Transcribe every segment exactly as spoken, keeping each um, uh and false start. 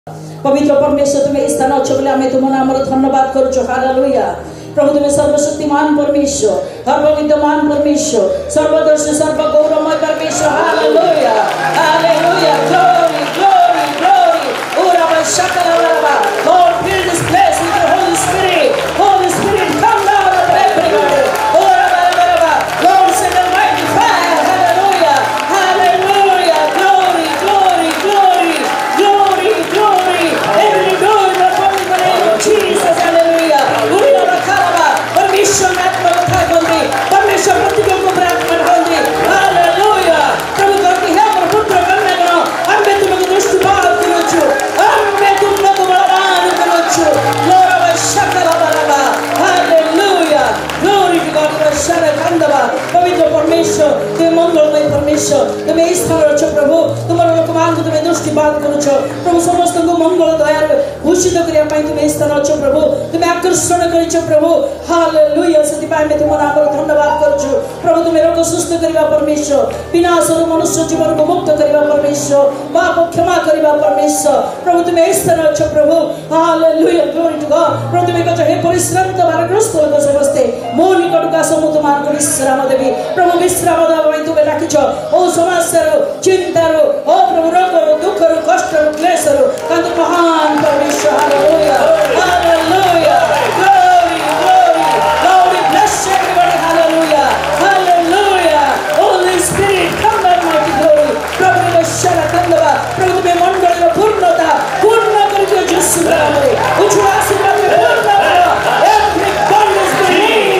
पवित्र परमेश्वर तुम्हें स्थान अच्छे बोले आम तुम नाम धन्यवाद करुचु। हालेलुया। प्रभु तुम्हें सर्वशक्तिमान परमेश्वर, सर्वविद्यमान परमेश्वर, सर्वदर्शी सर्वगौरवमय परमेश्वर। Hallelujah hallelujah. Glory glory glory. ओरा बशकला बा। Lord, fill this place with your Holy Spirit. Holy Spirit, come down on everybody. Ora ba ba ba. Lord, send a mighty fire. Hallelujah hallelujah. Glory glory glory glory glory. Every door in the holy name of Jesus. Hallelujah. Ura ba kala. परमेश्वर में आत्मा को था बोलते, परमेश्वर प्रतिज्ञा को प्राप्त कर बोलते। हालेलुया। प्रभु करती है पर पुत्र करने को, हम में तुम्हें दृष्टि बात करो चु, हम में तुम्हें को बलवान करो चु। ग्लोरी बशकला बलवा। हालेलुया। Glory to God. बशकला कंदवा। पवित्र परमेश्वर, तुम्हें मंगलमय परमेश्वर, तुम्हें इस स्थान रचो प्रभु, तुम्हारे लोक मान को तुम्हें दृष्टि बात करो चु। प्रभु समस्त को मंगल दया भूषित करिया पाई तुम्हें इस स्थान रचो प्रभु, तुम्हें आकर्षण करियो प्रभु। हालेलुया। सतिपाय में तुम नाम धन्यवाद करछु प्रभु। तुम रोग सुस्थ करबा परमेश्वर, विनाशर मनुष्य जीवन को मुक्त करबा परमेश्वर, पाप क्षमा करबा परमेश्वर। प्रभु तुम इस तरह अच्छो प्रभु। हालेलुया। Glory to God. प्रभु तुम कह हे परिश्रांत भारग्रस्त लोक समस्ते मो निकट का समूह तुम्हार को विश्राम देवी। प्रभु विश्राम देवा तुम डाकिछ। ओ समस्या चिंता ओ प्रभु रोग दुख कष्ट क्लेश कांत महान परमेश्वर। Hallelujah hallelujah. प्रभु तुम्हें मंडल पूर्णता पूर्ण करके जिस नामरे कुछ आशीर्वाद में पूर्ण करो। Every bondage be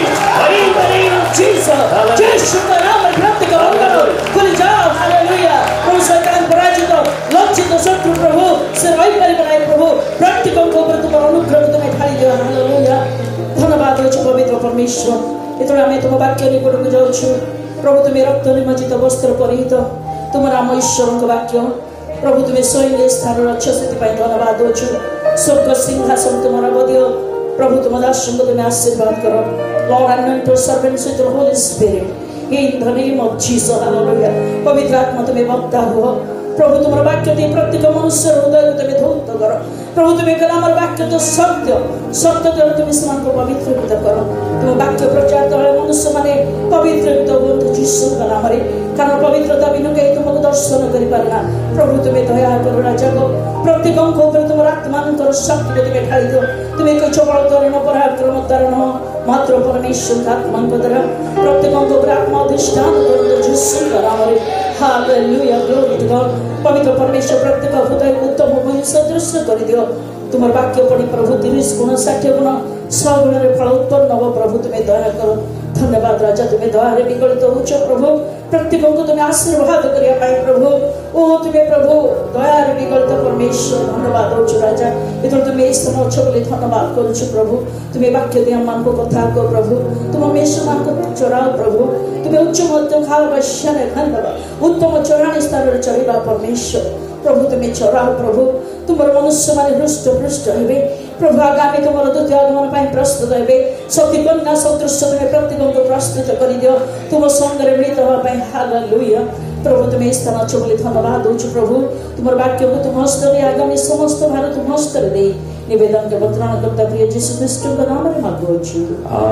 in the name of Jesus. Yeshu का नाम में प्राप्त करो। खुल जाओ। हालेलुया। प्रभु शैतान पराजित लज्जित शत्रु प्रभु से वैपरी बनाए प्रभु प्रत्येकों को ऊपर तुम्हारा अनुग्रह तुम्हें ढाली दियो। हालेलुया। धन्यवाद हो पवित्र परमेश्वर। इतना मैं तुम वाक्य निकट को जाऊँ प्रभु। तुम्हें रक्त निमज्जित वस्त्र परिहित तुम नाम ईश्वर को वाक्य प्रभु तुम्हें स्वयं स्थान रक्ष से धन्यवाद दोछु। स्वर्ग सिंहासन तुम्हारा बदियो प्रभु तुम दासों को तुम्हें आशीर्वाद करो। Lord anoint your servants with your holy spirit in the name of Jesus. Hallelujah. पवित्र आत्मा तुम्हें वक्ता हो प्रभु। तुम्हारा वाक्य दे प्रत्येक मनुष्य हृदय को तुम्हें धौत करो प्रभु। तुम्हें कला हमारे वाक्य तो सत्य सत्य द्वारा तुम्हें समान को पवित्र करो। तुम वाक्य प्रचार द्वारा मनुष्य माने पवित्र हुए जीसु का नाम रे। कारण पवित्रता बिना कहीं तुमको दर्शन कर पारना प्रभु। तुम्हें दया करो राजा को प्रत्येक को ऊपर तुम आत्मा करो शक्ति को तुम्हें ढाली दो। तुम्हें कुछ बल करण पराक्रम करण मात्र परमेश्वर का आत्मा को द्वारा प्रत्येक को ऊपर आत्मा अधिष्ठान कर दो जीसु का नाम रे। हालेलुया। Glory to God. पवित्र परमेश्वर प्रत्येक हृदय को उत्तम भूमि सदृश कर दियो। तुम वाक्य पढ़ी प्रभु तीस गुण षाठी गुण सौ गुण फल उत्पन्न हो प्रभु। तुम्हें दया करो। धन्यवाद राजा। तुम्हें दया विगलित हो प्रभु। प्रत्येक को तुम्हें आशीर्वाद करिया पाई प्रभु। ओ तुम्हें प्रभु दया विगलित परमेश्वर धन्यवाद हो राजा। इधर तुम्हें इस समय अच्छे बोले धन्यवाद करुछु प्रभु। तुम्हें वाक्य दे मान को कथा को प्रभु। तुम हमेशा मान को चराओ प्रभु। तुम्हें उच्च मध्यम खाल वैश्य धन्यवाद उत्तम चौराणी स्थान चढ़ा परमेश्वर प्रभु। तुम्हें चराओ प्रभु। तुम्हारे मनुष्य मान हृष्ट पृष्ट हे प्रभु। आगामी तुम द्वितीय आगमन प्रस्तुत हे शक्ति कन्या सदृश तुम्हें प्रत्येक को प्रस्तुत कर दियो तुम संगे मिलित होगा। हालेलुया। प्रभु तुम्हें स्थान अच्छे बोले धन्यवाद हो प्रभु। तुम्हारे वाक्य को तुम हस्त आगामी समस्त भारत तुम हस्त दे निवेदन के बतराण करता प्रिय यीशु ख्रीष्ट का नाम में मांगो छु।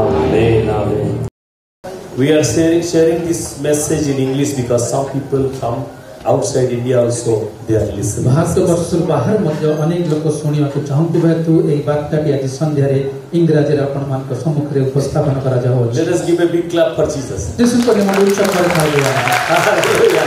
आमेन आमेन। We are sharing, sharing this message in English because some people from outside India also they are listening. Bharat वर्ष बाहर मध्य अनेक लोक सुनिया को चाहते हेतु एही बार्ताटी आज संध्या रे इंग्रजी रे आपण मान को सम्मुख रे उपस्थापन करा जाओ। Let us give a big clap for Jesus. यीशु को निमन उच्च कर खालिया। Hallelujah.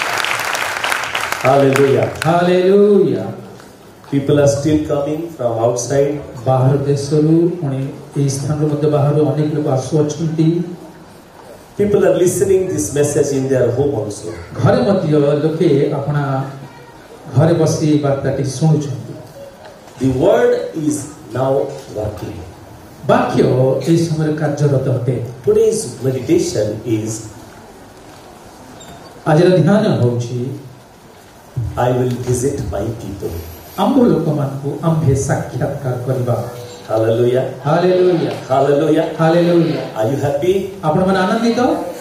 Hallelujah. Hallelujah. People are still coming from outside. बाहर देशरू पुणी एही स्थान मध्य बाहर अनेक लोक आसु अछंती। People are listening this message in their home also. घरे मध्य लोके अपना घरे बसी बार्ताटी सुनुछंती। The word is now working. वाक्य ए समय कार्यरत होते। Today's meditation is आज ध्यान होछि I will visit my people. आम लोक मान को आम्भे साक्षात्कार करबा। Hallelujah. Hallelujah. Hallelujah. Hallelujah. Are you happy? आपण मन आनंदित?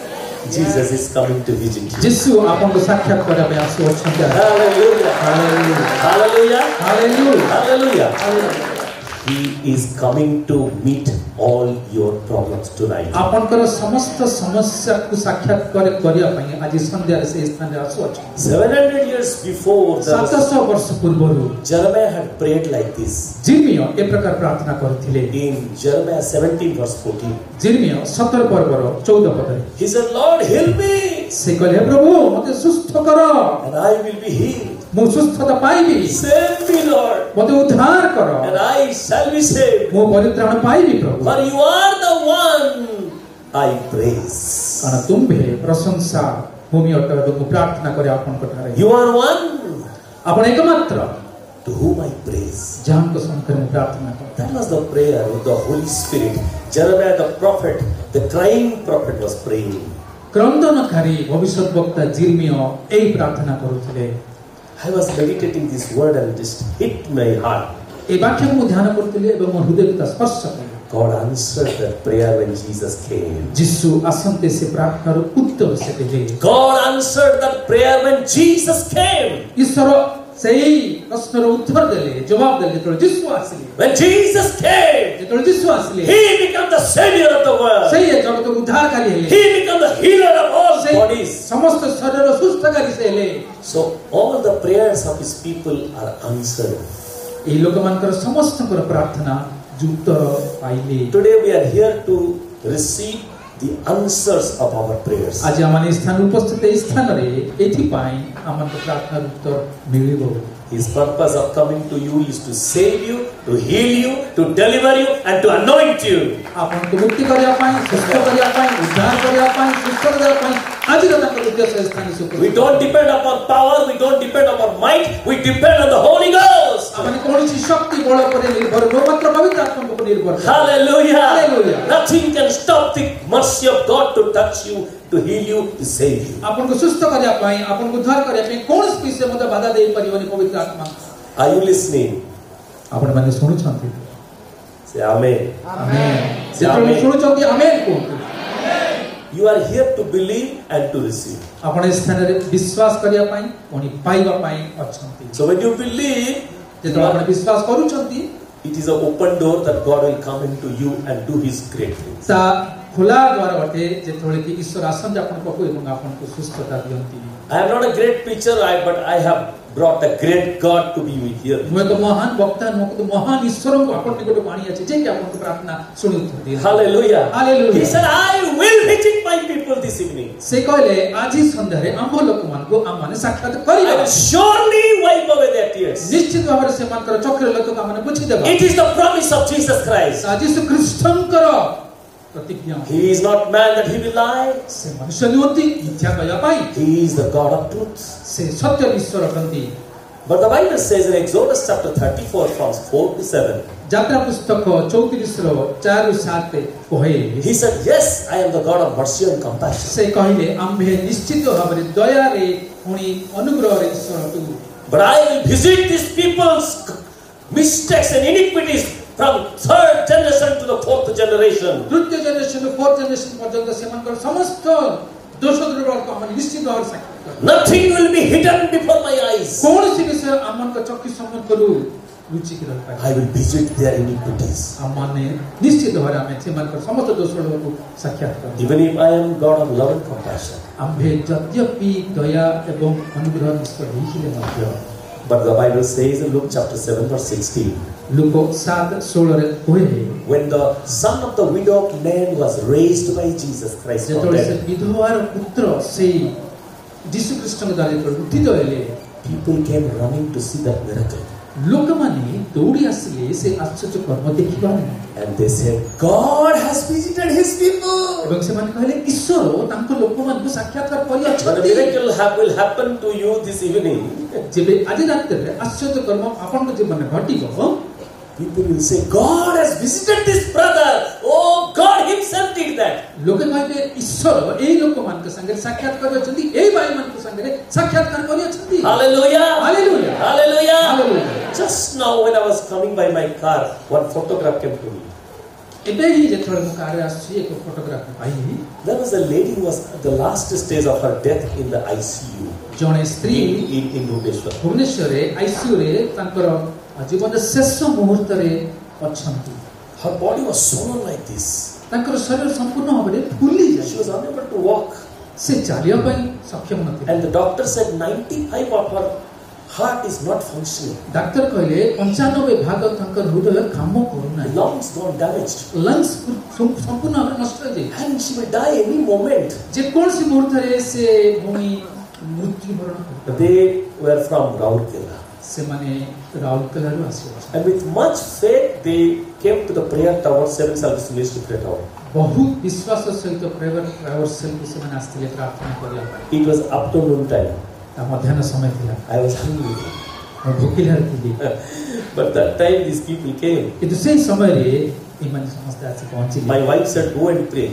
Jesus is coming to visit you. यीशु आपनको साक्षात କରିବା ପାଇଁ ଆସୁଅଛନ୍ତି। Hallelujah. Hallelujah. Hallelujah. Hallelujah. Hallelujah. Hallelujah. He is coming to meet all your problems tonight. आपनकर समस्त समस्या को साक्षात कर करिया ପାଇଁ ଆଜି ସନ୍ଧ୍ୟାରେ ସେ ସ୍ଥାନରେ ଆସୁଅଛନ୍ତି। seven hundred years before, the सात सौ वर्ष पूର୍ବରୁ Jeremiah had prayed like this. जिर्मिया ए प्रकार प्रार्थना करथिले। In Jeremiah seventeen verse fourteen, जिर्मिया सत्रह पर्वर चौदह पदରେ he said, Lord, heal me, से कहले प्रभु मते सुस्थ कर, and I will be healed. मु सुस्थता पाइबी। Save me, Lord, मते उद्धार कर, and I shall be saved. मु परित्राण पाइबी प्रभु। For you are the one I praise. कारण तुम्भे प्रशंसा भूमि अट एवं प्रार्थना करे आपन कठारे। You are one आपण एकमात्र to whom I praise. जान को संकर में प्रार्थना कर। That was the prayer with the Holy Spirit. Jeremiah the prophet, the crying prophet, was praying. क्रंदनकारी भविष्यवक्ता जिर्मिया एई प्रार्थना करूथिले। I was meditating this word and it just hit my heart. ए वाक्य को ध्यान करथिले एवं मोर हृदय को स्पर्श कले। God answered that prayer when Jesus came. यीशु आसन्ते से प्रार्थनार उत्तर से देले। God answered that prayer when Jesus came. ईश्वर सेही प्रश्नर उत्तर देले, जवाब देले जेतोळे यीशु आसिले। When Jesus came, जेतोळे Yeshu आसिले, He became the savior of the world. सेही जगत को उद्धारकारी हेले। He became the healer of all bodies. समस्त शरीर सुस्थकारी से हेले। So all the prayers of His people are answered. ए लोकमानकर समस्तकर प्रार्थना उत्तर पाइले। Today we are here to receive the answers of our prayers. आज आमाने स्थान उपस्थित स्थान रे एथि पाई आमान प्रार्थना उत्तर मिलिबो। His purpose of coming to you is to save you, to heal you, to deliver you, and to anoint you. आपन को मुक्ति करिया पाई, सुस्थ करिया पाई, उद्धार करिया पाई, सुस्थ करिया पाई। आज रता उद्देश्य स्थान से We don't depend upon power, we don't depend upon might, we depend on the Holy Ghost. आमाने कोनसी शक्ति बल पर निर्भर न मात्र पवित्र आत्मा पर निर्भर। Hallelujah. Hallelujah. Nothing can stop the mercy of God to touch you, to heal you, to save you. आपन को सुस्थ करिया पाई, आपन को उद्धार करिया पाई कोनस विषय मते बाधा देई परिबनि पवित्र आत्मा। Are you listening? आपण माने सुनु छथि। Say amen. आमेन। जेतोळे सुनु छथि आमेन को। You are here to believe and to receive. आपण स्थान रे विश्वास करिया पाई, ओनी पाइबा पाई अछंती। So when you believe, जेतोळे आपण विश्वास करू छथि, it is an open door that God will come into you and do His great things. ता खुला द्वार अटे जेतोळे कि ईश्वर आसन आपण पकु एवं आपण को सुस्थता दियंती। I am not a great preacher, I, but I have brought a great God to be with you. मैं तो महान वक्ता नको तो महान ईश्वर को आपण निकट पानी अछि जे कि आपण को प्रार्थना सुनि उत्तर दिए। Hallelujah. Hallelujah. He said, I will visit my people this evening. से कहले आजि संध्यारे आम लोक मान को आम माने साक्षात I करिबा। will surely wipe away their tears. निश्चित भाବରେ से मानकर चक्र लोक का माने बुझि देबा। It is the promise of Jesus Christ. आजि से ख्रिस्टनकर प्रतिज्ञा। He is not man that he will lie. से मनुष्य निवती मिथ्या कया पाई। He is the God of truth. से सत्य ईश्वर अटंती। But the Bible says in Exodus chapter thirty-four from four to seven. यात्रा पुस्तक चौंतीस रो चार ରୁ सात कहे। He said, yes, I am the God of mercy and compassion. से कहले आम्भे निश्चित भाବରେ दया रे पुणी अनुग्रह रे ईश्वर तू। But I will visit these people's mistakes and iniquities from third generation to the fourth generation. तृतीय जनरेशन ରୁ फोर्थ जनरेशन पर्यंत सेमानकर समस्त दोष दुर्बल को हम निश्चित भाବରେ साक्षात। Nothing will be hidden before my eyes. कौन सी विषय आमन का चक्की सम्मत करू रुचि के रह पाए। I will visit their iniquities. आमने निश्चित भाବରେ हमें सेमानकर समस्त दोष को साक्षात कर। Even if I am God of love and compassion. आम्भे यद्यपि दया एवं अनुग्रह ईश्वर हिले मध्य। But the Bible says in Luke chapter seven verse sixteen. Luke सात सोलह रे कहे। When the son of the widowed man was raised by Jesus Christ from जेतोळे से dead, विधवार पुत्र से यीशु ख्रिस्ट द्वारा उत्थित हेले। people came running to see that miracle. लोक माने दौड़ी आसिले से आश्चर्य कर्म देखिबा। And they said, God has visited His people. एवं से माने कहले ईश्वर तांको लोक मान को साक्षात्कार करि When a अछती। miracle hap- will happen to you this evening, जेबे आज रात रे आश्चर्य कर्म आपन को जीवन में घटिबो, people will say, God has visited this brother. Oh, God Himself did that. लोक कहबे ईश्वर एई लोक मान के संगे साक्षात्कार अछती, एई भाई मान के संगे साक्षात्कार करि अछती। Hallelujah. Hallelujah. Hallelujah. Hallelujah. Just now when I was coming by my car, one photograph came to me. एबे ही जेतळे मु कार आसी एक फोटोग्राफ पाई There was a lady who was at the last stage of her death in the I C U. जणे स्त्री in, in, in Bhubaneswar. Bhubaneswar रे ICU रे तांकर जीवन शेष मुहूर्त रे अछंती Her body was swollen like this. तांकर शरीर संपूर्ण भाबरे फुली She जाय was unable to walk. से चालिया पई सक्षम नथि And the doctor said ninety-five of her heart is not functioning. Doctor कहले पंचानबे भाग तांकर हृदय काम करू The नाही lungs gone damaged. लंग्स संपूर्ण भाबरे नष्ट हो जाय And she will die any moment. जे कोनसी मुहूर्त रे से भूमि मृत्युवरण करता They were from Raurkela. से माने राउरकेला रो आसी And with much faith, they came to the prayer tower, Seven Service Ministry prayer tower. बहुत विश्वास सहित प्रेयर प्रायर सेल से माने आस्तिले प्रार्थना करला It was afternoon time. ता मध्याह्न समय थिला I was hungry. म भूखिला थिली But that time these people came. कि दुसै समय रे ई माने समस्त आसी पहुंची My wife said, go and pray.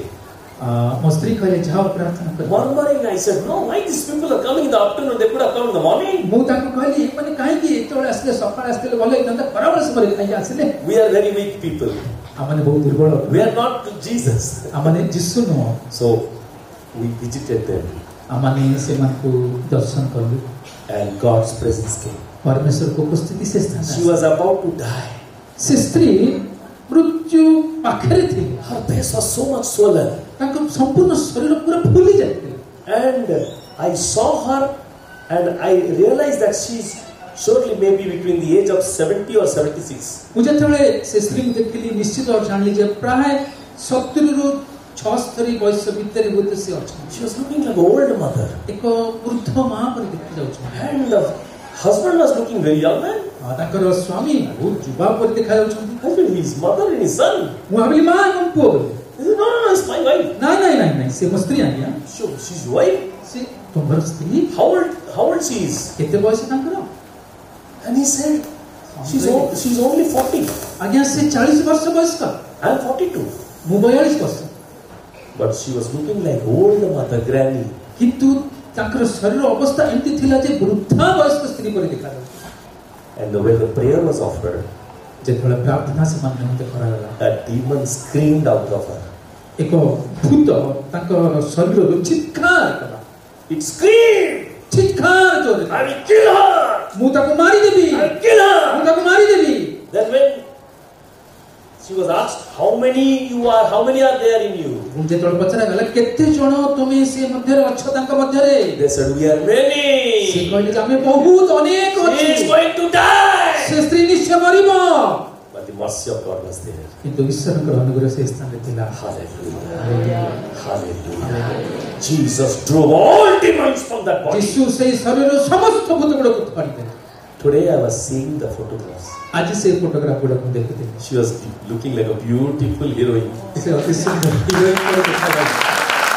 म स्त्री कहले जाओ प्रार्थना कर Murmuring, I said, no, why these people are coming in the afternoon? They could have come in the morning. मु ताको कहली माने काहे कि एतोळे आसले सकाळ आसले भले नंतर खराब समय खाई आसले We are very weak people. आमाने बहुत दुर्बल We are not Jesus. आमाने जिसु नो So we visited them आमाने से मन को दर्शन करलु and God's presence came. परमेश्वर को उपस्थिति से स्थान She was about to die. से स्त्री मृत्यु पाखरे थी Her face was so much swollen. ताको संपूर्ण शरीर पूरा फुली जाते And I saw her and I realized that she's surely maybe between the age of seventy or seventy-six. मुझे थोड़े से स्त्री को देखली निश्चित और जान लीजिए प्राय सत्तर रु छिहत्तर वर्ष भीतर होते से अच्छा She was looking like an old mother. एक वृद्ध मां पर दिख जाउछ And the husband was looking very young man. ताकर स्वामी बहुत युवा पर दिखा जाउछ Husband, his mother and his son. मु भाबली मां हम पो He said, no, no, no, it's my wife. नहीं नहीं नहीं नहीं से स्त्री आनिया Sure, she's your wife. से तुम्हार स्त्री How old, how old she is? केते बयस ताकर And he said, she's, o- she's only forty. आज्ञा से चालीस वर्ष बयस का I'm forty-two. मु बयालीस वर्ष But she was looking like old mother, granny. किंतु ताकर शरीर अवस्था एमती थिला जे वृद्धा वयस्क स्त्री पर दिखा जाउछ And the way the prayer was offered, जेतବେଳେ प्रार्थना से मन निमित्त करागला that demon screamed out of her. एक भूत ताकर शरीर रो चित्कार कला It screamed, चित्कार जोरे I will kill her! मु ताको मारी देबी I will kill her! मु ताको मारी देबी Then when she was asked, how many you are, how many are there in you? जेतବେଳେ पचरा गला केते जण तुमे से मध्य रे अछ तांक मध्य रे They said, we are से many. कहले जे हमें बहुत अनेक She is अछि going to die. से स्त्री निश्चय मरिबो But the mercy of God was there. किंतु ईश्वर को अनुग्रह से स्थान रे थिला Hallelujah. Hallelujah. Jesus drove all demons from that body. यीशु से शरीर रो समस्त भूत गुड़ को फाड़ी दे Today I was seeing the photographs. आज से फोटोग्राफ गुड़ को देखते She was looking like a beautiful heroine. से अति सुंदर हीरोइन को देखा जाए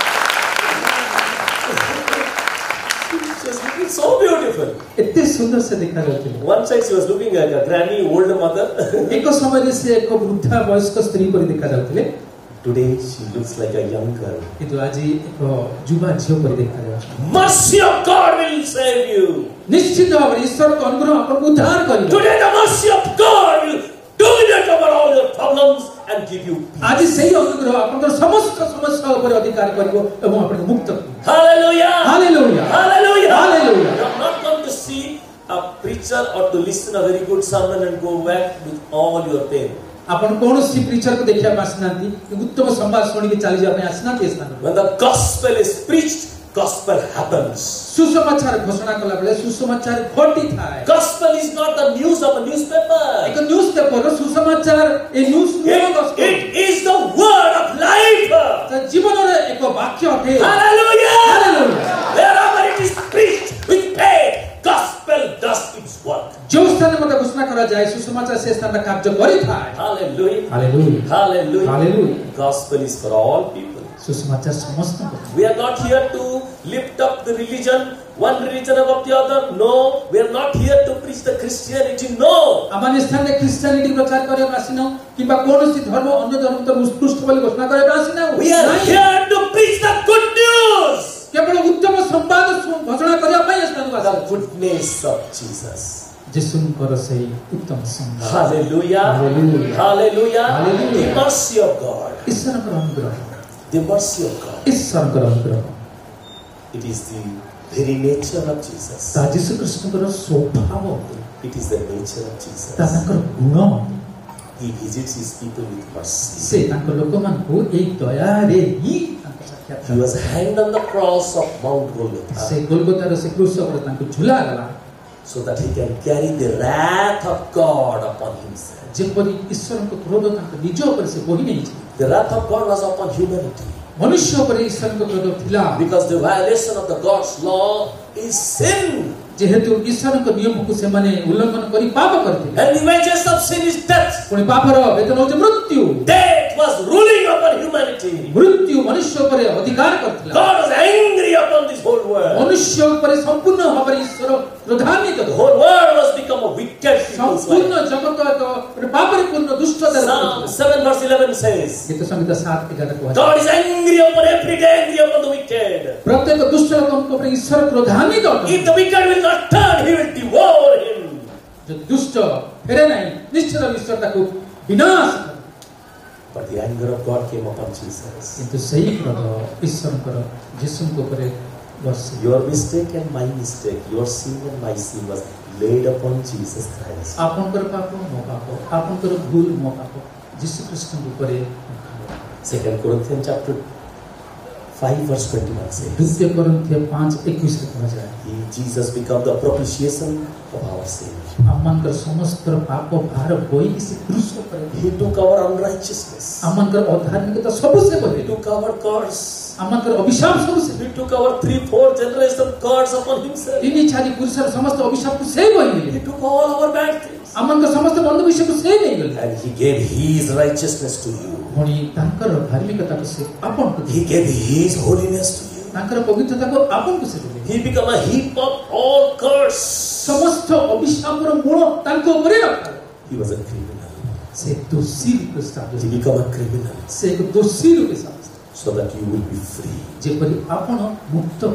She was looking so beautiful. इतने सुंदर से देखा जाते हैं One side she was looking like a granny, old mother. एक समय से एक वृद्धा वयस्क स्त्री पर देखा जाते हैं Today she looks like a young girl. किंतु आज एक युवा झील पर देखा जाए Mercy of God will save you. निश्चित भाव ईश्वर को अनुग्रह आपको उद्धार करेगा Today the mercy of God will dominate over all your problems and give you peace. आज सही अनुग्रह आपको समस्त समस्या पर अधिकार करिवो एवं आपको मुक्त करिवो Hallelujah. Hallelujah Hallelujah. Hallelujah. You have not come to see a preacher or to listen a very good sermon and go back with all your pain. आपण कौन सी प्रीचर को देखिया आसनांती उत्तम संवाद सुनी के चली जा पे आसनांती स्थान When the gospel is preached, gospel happens. सुसमाचार घोषणा कला बेले सुसमाचार घटी थाए Gospel is not the news of a newspaper. एक न्यूज़ पेपर सुसमाचार ए news It, it is the word of life. जीवन रे एक वाक्य अटे Hallelujah. Hallelujah. Wherever it is preached with faith, gospel does its work. जो स्थान में घोषणा करा जाए सुसमाचार से स्थान में कार्य करी थाए Hallelujah. Hallelujah Hallelujah. Hallelujah Gospel is for all people. सुसमाचार समस्त को We are not here to lift up the religion, one religion above the other. No, we are not here to preach the Christianity. No. आमान स्थान में Christianity प्रचार करे आसिनो किबा कोनोसी धर्म अन्य धर्म तो उत्कृष्ट बोली घोषणा करे आसिनो We are here to preach the good news. केवल उत्तम संवाद घोषणा करिया पई स्थान The goodness of Jesus. जिसुंकर से उत्तम संग Hallelujah. Hallelujah. Hallelujah. Hallelujah. The mercy of God. ईश्वरको अनुग्रह The mercy of God. ईश्वरको अनुग्रह It is the very nature of Jesus. ता जीशु ख्रीष्टको स्वभाव It is the nature of Jesus. ता तांकर गुण He visits his people with mercy. से तांकर लोकमानको एक दया रे ही तांको साक्षात He was hanged on the cross of Mount Golgotha से गोलगोथा से क्रूस पर तांको झुला गला so that he can carry the wrath of God upon himself. जेपरि ईश्वरको क्रोध तांको निज उपर से बोहि नै छ The wrath of God was upon humanity मनुष्य उपर ईश्वरको क्रोध थिला because the violation of the God's law is sin. जेहेतु ईश्वरको नियमको से माने उल्लंघन करी पाप करथिले And the wages of sin is death. पुଣି पापर वेतन होचे मृत्यु Death was ruling upon humanity. मृत्यु मनुष्य उपर अधिकार करथिला God was angry upon this whole world. मनुष्य उपर संपूर्ण भाବରେ ईश्वर क्रोधान्वित The whole world was become a wicked people's संपूर्ण life. जगत एक पापरे पूर्ण दुष्टता Psalm seven verse eleven says, गीत संहिता सात एगार को God is angry upon every day, angry upon the wicked. प्रत्येक दुष्ट लोकको उपर ईश्वर क्रोधान्वित अटନ୍ତି If the wicked will not turn, he will devour him. जो दुष्ट फेरे नहीं निश्चय ईश्वर ताको विनाश करे But the anger of God came upon Jesus. किंतु सही क्रोध ईश्वरको यीशुको उपर बर्षि Your mistake and my mistake, your sin and my sin was laid upon Jesus Christ. आपनकर पाप मो पाप आपनकर भूल मो पाप यीशु ख्रीष्टको उपर Second Corinthians chapter five verse twenty-one says, द्वितीय कोरिन्थिय पाँच इक्कीस रे कहा जाए He, Jesus became the propitiation of our sin. Amonkar समस्त पाप भार बोई किसी क्रूस पर He took our unrighteousness. Amonkar अधार्मिकता सब से He बहे took our curse. आमनकर अभिशाप सब से He took our three, four generation curse upon himself. तिनी छारी पुरुषर समस्त अभिशाप को से बहि He गेले took all our bad things. Amonkar समस्त बन्द विषय को से नै गेले And he gave his righteousness to you. भणी तांकर धार्मिकता को से आपन को He gave his holiness to you. तांकर पवित्रता को आपन को से देले He became a heap of all curse. समस्त अभिशापर मूल तांको उपरे रखा He was a criminal. से दोषी रूपे He स्थापित became a criminal से एक दोषी रूपे स्थापित so that you will be free. जेपरि आपन मुक्त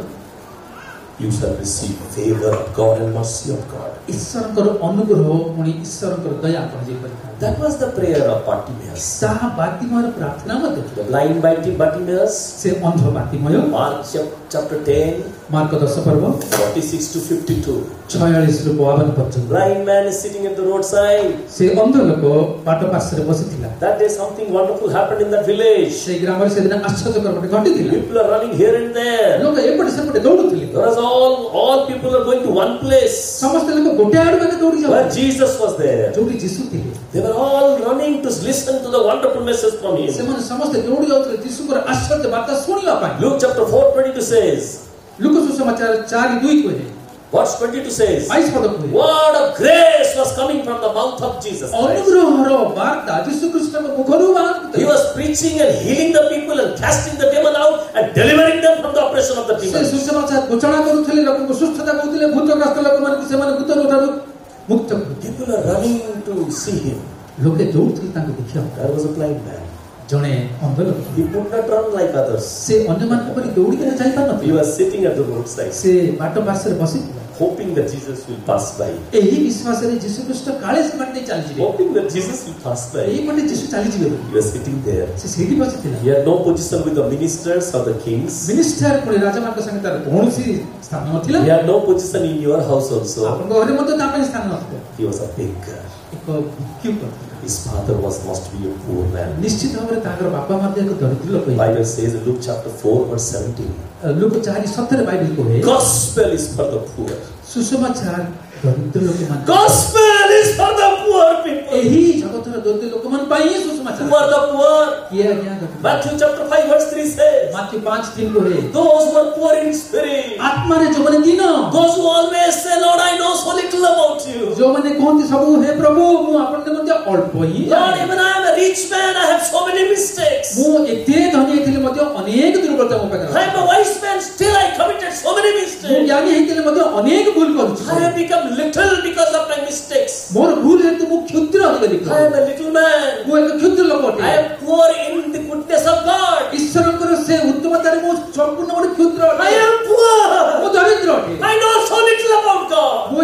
You shall receive favor of God and mercy of God. ईश्वरकर अनुग्रह पुणी ईश्वरकर दया आपण जेपरि That was the prayer of Bartimaeus. ताहा बातिमर प्रार्थना मध्ये The blind Bartimaeus, से अन्ध Bartimaeus Mark chapter ten, Mark दश पर्व forty-six to fifty-two. छयालीस रु बावन पर्यंत Blind man is sitting at the roadside. से अन्ध लोक बाटो पार्श्वरे बसिथिला That day something wonderful happened in that village. से ग्रामर से दिन आश्चर्यकर घटे घटिथिला People are running here and there. लोक एपटे सेपटे दौडुथिले Whereas all, all people are going to one place. समस्त लोक गोटे आडु के दौडी Where जाउ Jesus was there. जोटी यीशु थिले They were all running to listen to the wonderful message from him. से माने समस्त दौडी जाउथिले यीशुकर आश्चर्य वार्ता सुनिबा पाइ Luke chapter four twenty-two says, Luke सुसमाचार चार दुई को है verse twenty-two says, बाईस पद को है word of grace was coming from the mouth of Jesus Christ. अनुग्रहर वार्ता यीशु ख्रीष्टको मुखरु बात He was preaching and healing the people and casting the demon out and delivering them from the oppression of the से demon. सुसमाचार घोषणा करूथिले लोकको सुस्थता करूथिले भूतग्रस्त लोक मानकु से माने भूत उठारु मुक्त करू People are running to see him. लोके दौड़थिले तांको देखियो There was a blind man. जणे अंध लोक He could not run like others. से अन्य मान परि दौड़ी के जाई पार He नथि was sitting at the roadside, से बाटो पार्श्वरे बसिथिला hoping that Jesus will pass by. एही विश्वास रे यीशु ख्रीष्ट काळे से बाटे चली जिवे Hoping that Jesus will pass by. एही बाटे यीशु चली जिवे He was sitting there. से सेठी बसिथिला He had no position with the ministers or the kings. Minister पुणे राजा मानक संगे तार कोनसी स्थान नथिला He had no position in your house also. आपन घरे मते तापन स्थान नथिला He was a beggar. एक भिक्षु करथिला His father was must be a poor man. निश्चित भाବରେ ताकर बापा मध्ये एक दरिद्र लोक The Bible says in Luke chapter four verse seventeen, Luke चार सत्तर बाइबल को है gospel is for the poor. सुसमाचार दरिद्र लोक मान Gospel is for the poor people. एही जगतर दरिद्र लोक मान पाई सुसमाचार Who are the poor? किया गया गति Matthew chapter five verse three says, माथि पाँच तीन को है those who are poor in spirit, आत्मा रे जो माने दिन those who always say, Lord, I know so little about you. जो माने कोनती सबु हे प्रभु मु आपन के मध्ये अल्प ही Lord, even I am a rich man, I have so many mistakes. मु एते धनी थिले मध्ये अनेक दुर्बलता मो पाकर I am a wise man, still I committed so many मु mistakes. ज्ञानी हेतिले मध्ये अनेक भूल I करू have become little because of my mistakes. मोर भूल हेतु मु क्षुद्र अधिकारी I am a little man. मु एक क्षुद्र लोक I अटे am poor in the goodness of God. ईश्वरकर से उत्तमतारे मु संपूर्ण मोर क्षुद्र I अटे am poor. मु दरिद्र अटे I know so little about God. मु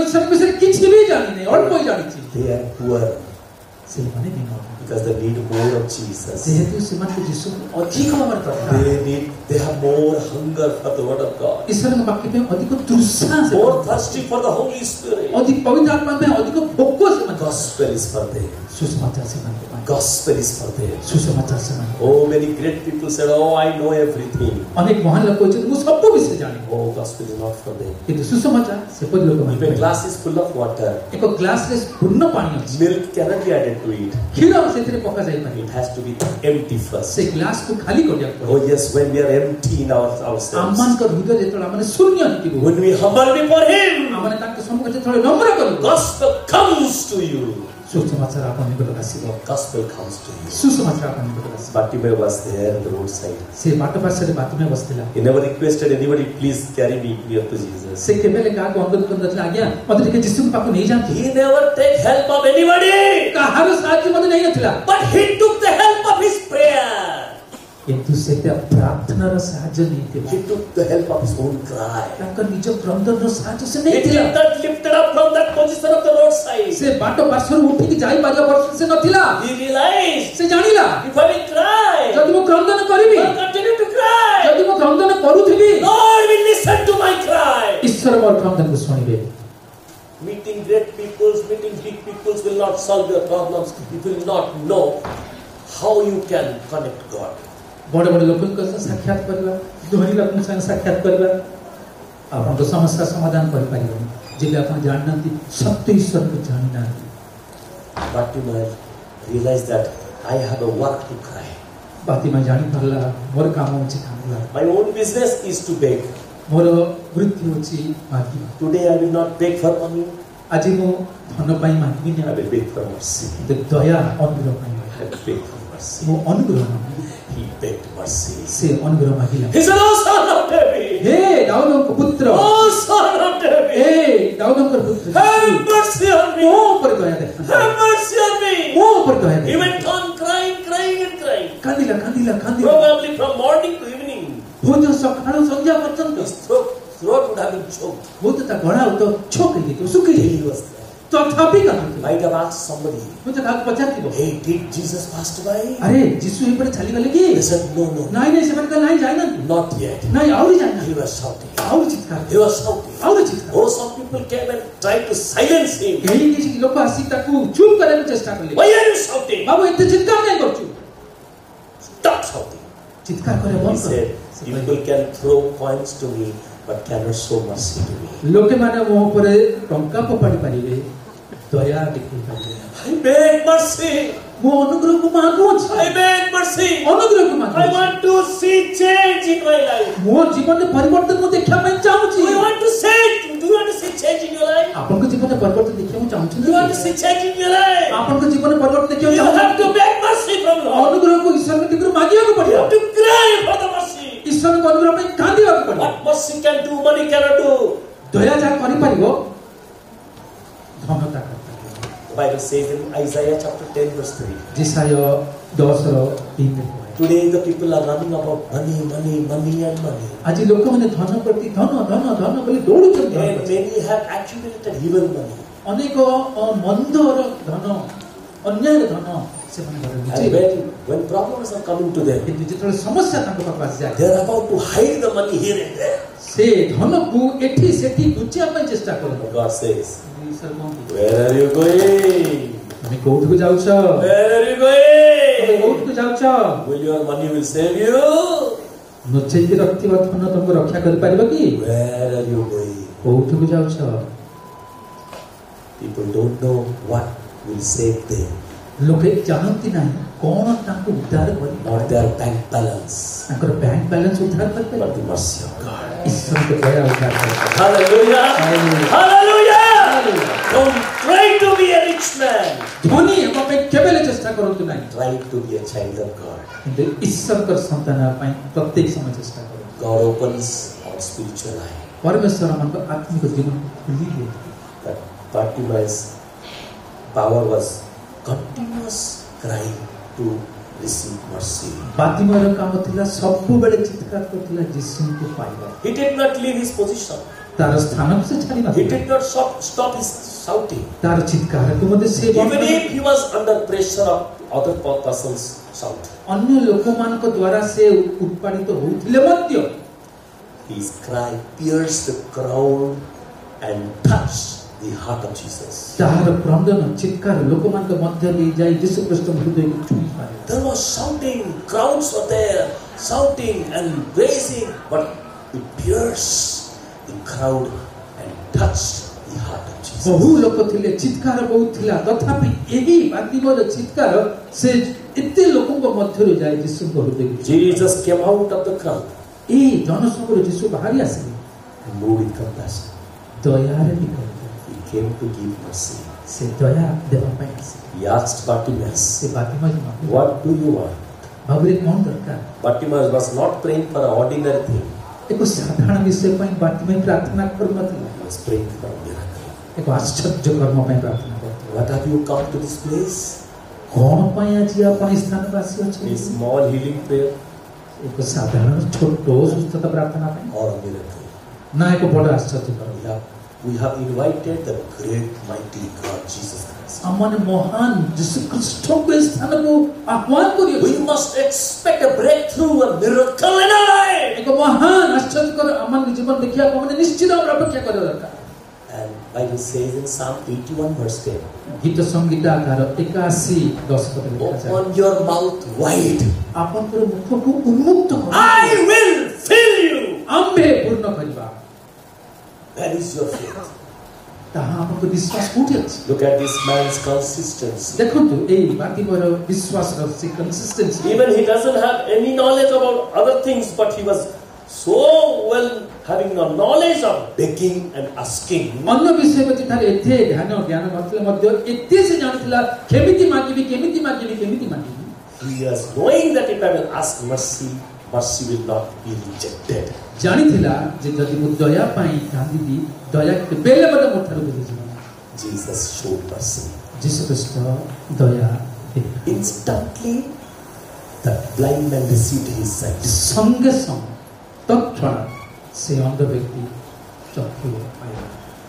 ईश्वर विषय किछि भी जानि नै अल्प ही जानि छी They are poor से माने दिन because they need more of Jesus. जेहेतु से मन यीशु अधिक हमर दरकार They need, they have more hunger for the word of God, ईश्वर के वाक्य पे अधिक तृष्णा से more thirsty for the Holy Spirit. अधिक पवित्र आत्मा में अधिक भोग से मन Gospel is for them. सुसमाचार से मन को Gospel is for them. सुसमाचार से मन Oh, many great people said, "Oh, I know everything." अनेक महान लोग कहते हैं वो सब विषय जाने Oh, gospel is not for them. किंतु सुसमाचार से पद लोग If a glass is full of water, एक ग्लास रे पूर्ण पानी अछि milk cannot be added to it. क्षीर से पका जाय पानी It has to be empty first. से ग्लास को खाली कर दिया Oh yes, when we are empty in our ourselves, आमान का हृदय जेतला माने शून्य होती when we humble before Him, आमाने ताके सम्मुख जेतला नम्र करू gospel comes to you. सुसमाचार आपन निकट आसीबो Gospel comes to you. सुसमाचार आपन निकट आसीबो Bartimaeus was there on the roadside. से बाट पासरे बात में बसतिला He never requested anybody, please carry me near to Jesus. से केबेले का को अनुरोध करदला आज्ञा मते टिके जिसु पाको नहीं जानती He never take help of anybody, काहारो साहाय्य मते नहीं नथिला but he took the help of his prayer. किंतु से प्रार्थना र साहाय्य नहीं थे He took the help of his own cry. ताकर निज क्रंदन र साहाय्य से He नहीं did थिला not lifted up from that position of the roadside. से बाट पासर उठी की जाई बाजा वर्ष से नथिला He realized, से जानिला if I will cry, जदि मो क्रंदन करबी I will continue to cry. जदि मो क्रंदन करूथिबी Lord will listen to my cry. ईश्वर मोर क्रंदन को सुनिबे Meeting great peoples, meeting big peoples will not solve your problems. You will not know how you can connect God. बड़े बड़े लोगों के साथ साक्षात करबा धनी लोगों से साक्षात करबा आपन को समस्या समाधान कर पारिबो जे आपन जाननती सत्य ईश्वर को जानना Bartimaeus realized that I have a work to cry. बाती में जानी परला मोर काम होची कामला My own business is to beg. मोर वृत्ति होची मागी Today I will not beg for money. आज मो धन पाई मागी I ने will beg for mercy. तो दया अनुग्रह पाई I will beg for mercy. मो अनुग्रह मागी He begged mercy. से अनुग्रह मागिला He said, "Oh son of David, हे दाऊद का पुत्र oh son of David, हे दाऊद का पुत्र have mercy on me. मो पर दया दे Have mercy on me." मो पर दया He they went on crying, crying and crying. कांदिला कांदिला कांदिला Probably from morning to evening. हो जो सकाळ संध्या पर्यंत His throat, throat would have been choked. वो तो ता गळा तो छोक गई तो सुकी He गई was there. तो थापी का तो Might have asked somebody, वो तो काग पचाती को "Hey, did Jesus pass away?" अरे जिसु ही पर चली गले की They said, "No, no, नहीं नहीं समझ का नहीं जाना not yet." नहीं और जाना He was shouting. और चित्कार He was shouting. और चित्कार Oh, some people came and tried to silence him. यही किसी लोग आसी ताकू चुप करने की चेष्टा कर ले Why are you shouting? बाबू इतने चित्कार नहीं करचू Stop shouting. चित्कार करे He बंद said, कर "People can throw coins to me, but cannot show mercy to me." लोके माने वो पर टंका पपाड़ी परिबे दया दिखाई परिबे I beg mercy. वो अनुग्रह को मांगो I beg mercy. अनुग्रह को I मांगो want to see change in my life. वो जीवन में परिवर्तन को देखा मैं चाहूँ Do you want to see? Do you want to see change in your life? आपन को जीवन में परिवर्तन देखा मैं चाहूँ Do you want to see change in your life? आपन को जीवन में परिवर्तन देखा You मैं have to चाहूँ beg mercy from Lord. अनुग्रह को ईश्वर के दिग्र मांगिया को You पड़ेगा have to cry for the mercy. ईश्वर को अनुग्रह में कांदिया को पड़ेगा What mercy can do, money cannot do. दया जा करि परिबो धनता करता The Bible says in Isaiah chapter ten verse three. जिसाय दस रो तीन रे Today the people are running about money, money, money and money. आज लोक माने धन प्रति धन धन धन बोली दौड़ And चलते many have accumulated evil money. अनेक मंदर धन अन्याय धन से माने And when, when problems are coming to them, किंतु जेतले समस्या तांको पास जाय they are about to hide the money here and there. से धन को एठी सेठी गुचिया ପାଇଁ चेष्टा करो God says, Ishwar कहନ୍ତି "Where are you going? তুমি কোউঠু যাউছ Where are you তুমি going? কোউঠু যাউছ Will your money will save you? ନଚେଇକି ରଖିଥିବା ଧନ ତମକୁ ରକ୍ଷା କରି ପାରିବ କି Where are you going?" କୋଉଠୁ ଯାଉଛ People don't know what will save them, ଲୋକେ ଜାଣନ୍ତି ନାହିଁ କଣ ତାଙ୍କୁ ଉଦ୍ଧାର କରିବ not their bank balance, ତାଙ୍କର ବ୍ୟାଙ୍କ ବାଲାନ୍ସ ଉଦ୍ଧାର କରିପାରିବ but the mercy of God. ଈଶ୍ୱରଙ୍କ ଦୟା ଉଦ୍ଧାର କରିପାରିବ Hallelujah! Hallelujah. Hallelujah! Don't try to be a rich man. ଧନୀ ହେବା ପାଇଁ କେବେ ହେଲେ ଚେଷ୍ଟା କରନ୍ତୁ ନାହିଁ Try to be a child of God. କିନ୍ତୁ ଈଶ୍ୱରଙ୍କର ସନ୍ତାନ ହେବା ପାଇଁ ପ୍ରତ୍ୟେକ ସମୟ ଚେଷ୍ଟା କରନ୍ତୁ God opens our spiritual eye. ପରମେଶ୍ୱର ମାନଙ୍କ ଆତ୍ମିକ ଜୀବନକୁ ଖୋଲି ଦିଅନ୍ତି That Bartimaeus' power was continuous crying to receive mercy. ବାତିମୟର କାମ ଥିଲା ସବୁବେଳେ ଚିତ୍କାର କରୁଥିଲା ଯୀଶୁଙ୍କୁ ପାଇବା He did not leave his position. तार स्थान से छाड़ी He did not stop, stop his shouting. तार चित्कार को मध्य से Even if he was under pressure of other person's shout. अन्य लोकमान को द्वारा से उत्पादित होउथिले मध्य His cry pierced the crowd and touched the heart of Jesus. तार क्रंदन चित्कार लोकमान को मध्य ले जाई यीशु ख्रीष्ट हृदय को छुई पाए. There was shouting, crowds were there, shouting and praising, but it pierced the crowd and touched the heart of Jesus. बहु लोक थिले चित्कार बहुत थिला तथापि एही बातिमर चित्कार से एते लोकन को मध्य रे जाय यीशु को हृदय को. Jesus came out of the crowd ए जनसमूह यीशु बाहरी आसिले and moved with compassion. दया रे निकल. He came to give mercy. से दया देवा पाए आसिले. He asked Bartimaeus, से बातिमर मांगे. "What do you want?" बाबरे कौन दरकार? Bartimaeus was not praying for an ordinary thing. एको साधारण विषय ପାଇଁ बातिमर प्रार्थना करनथिला. He was praying for a miracle. एको आश्चर्य कर्म ପାଇଁ प्रार्थना करथि. What have you come to this place? कोन ପାଇଁ ଆଜି ଆପଣ ସ୍ଥାନବାସୀ A ଅଛନ୍ତି? small healing prayer एको साधारण छोटो सुस्थता प्रार्थना ପାଇଁ or a miracle? ना एको बड़ आश्चर्य कर्म. We have, we have invited the great mighty God Jesus Christ. अमन महान यीशु ख्रीष्ट को स्थान को आह्वान करियो. We must expect a breakthrough, a miracle in our life. एको महान आश्चर्य कर अमन जीवन देखिया को हमने निश्चित भाव अपेक्षा करियो दरकार. And Bible says in Psalm eighty-one verse ten, गीत संगीतकार एकासी दस पद लिखा है. open your mouth wide. आपन को मुख को उन्मुक्त करो. I will fill you. आम्भे पूर्ण करिबा. Where is your faith? ताहा आपन को विश्वास कोठी अछि. Look at this man's consistency. देखंतु ए बातिमर विश्वास र से consistency. Even he doesn't have any knowledge about other things, but he was so well having a knowledge of begging and asking. अन्य विषय में जिथारे एथे ध्यान ज्ञान नथिले मध्य एते से जानिथिला केमिति मागिबी केमिति मागिबी केमिति मागिबी. He was knowing that if I will ask mercy, mercy will not be rejected. जानिथिला जे जदि मु दया पाई कांदिबी दया के बेले बड मोठार बुझि जीवन. Jesus showed mercy. यीशु ख्रीष्ट दया दे. Instantly, the blind man received his sight. संगे संग तत्क्षण से अंध व्यक्ति चक्षु पाया.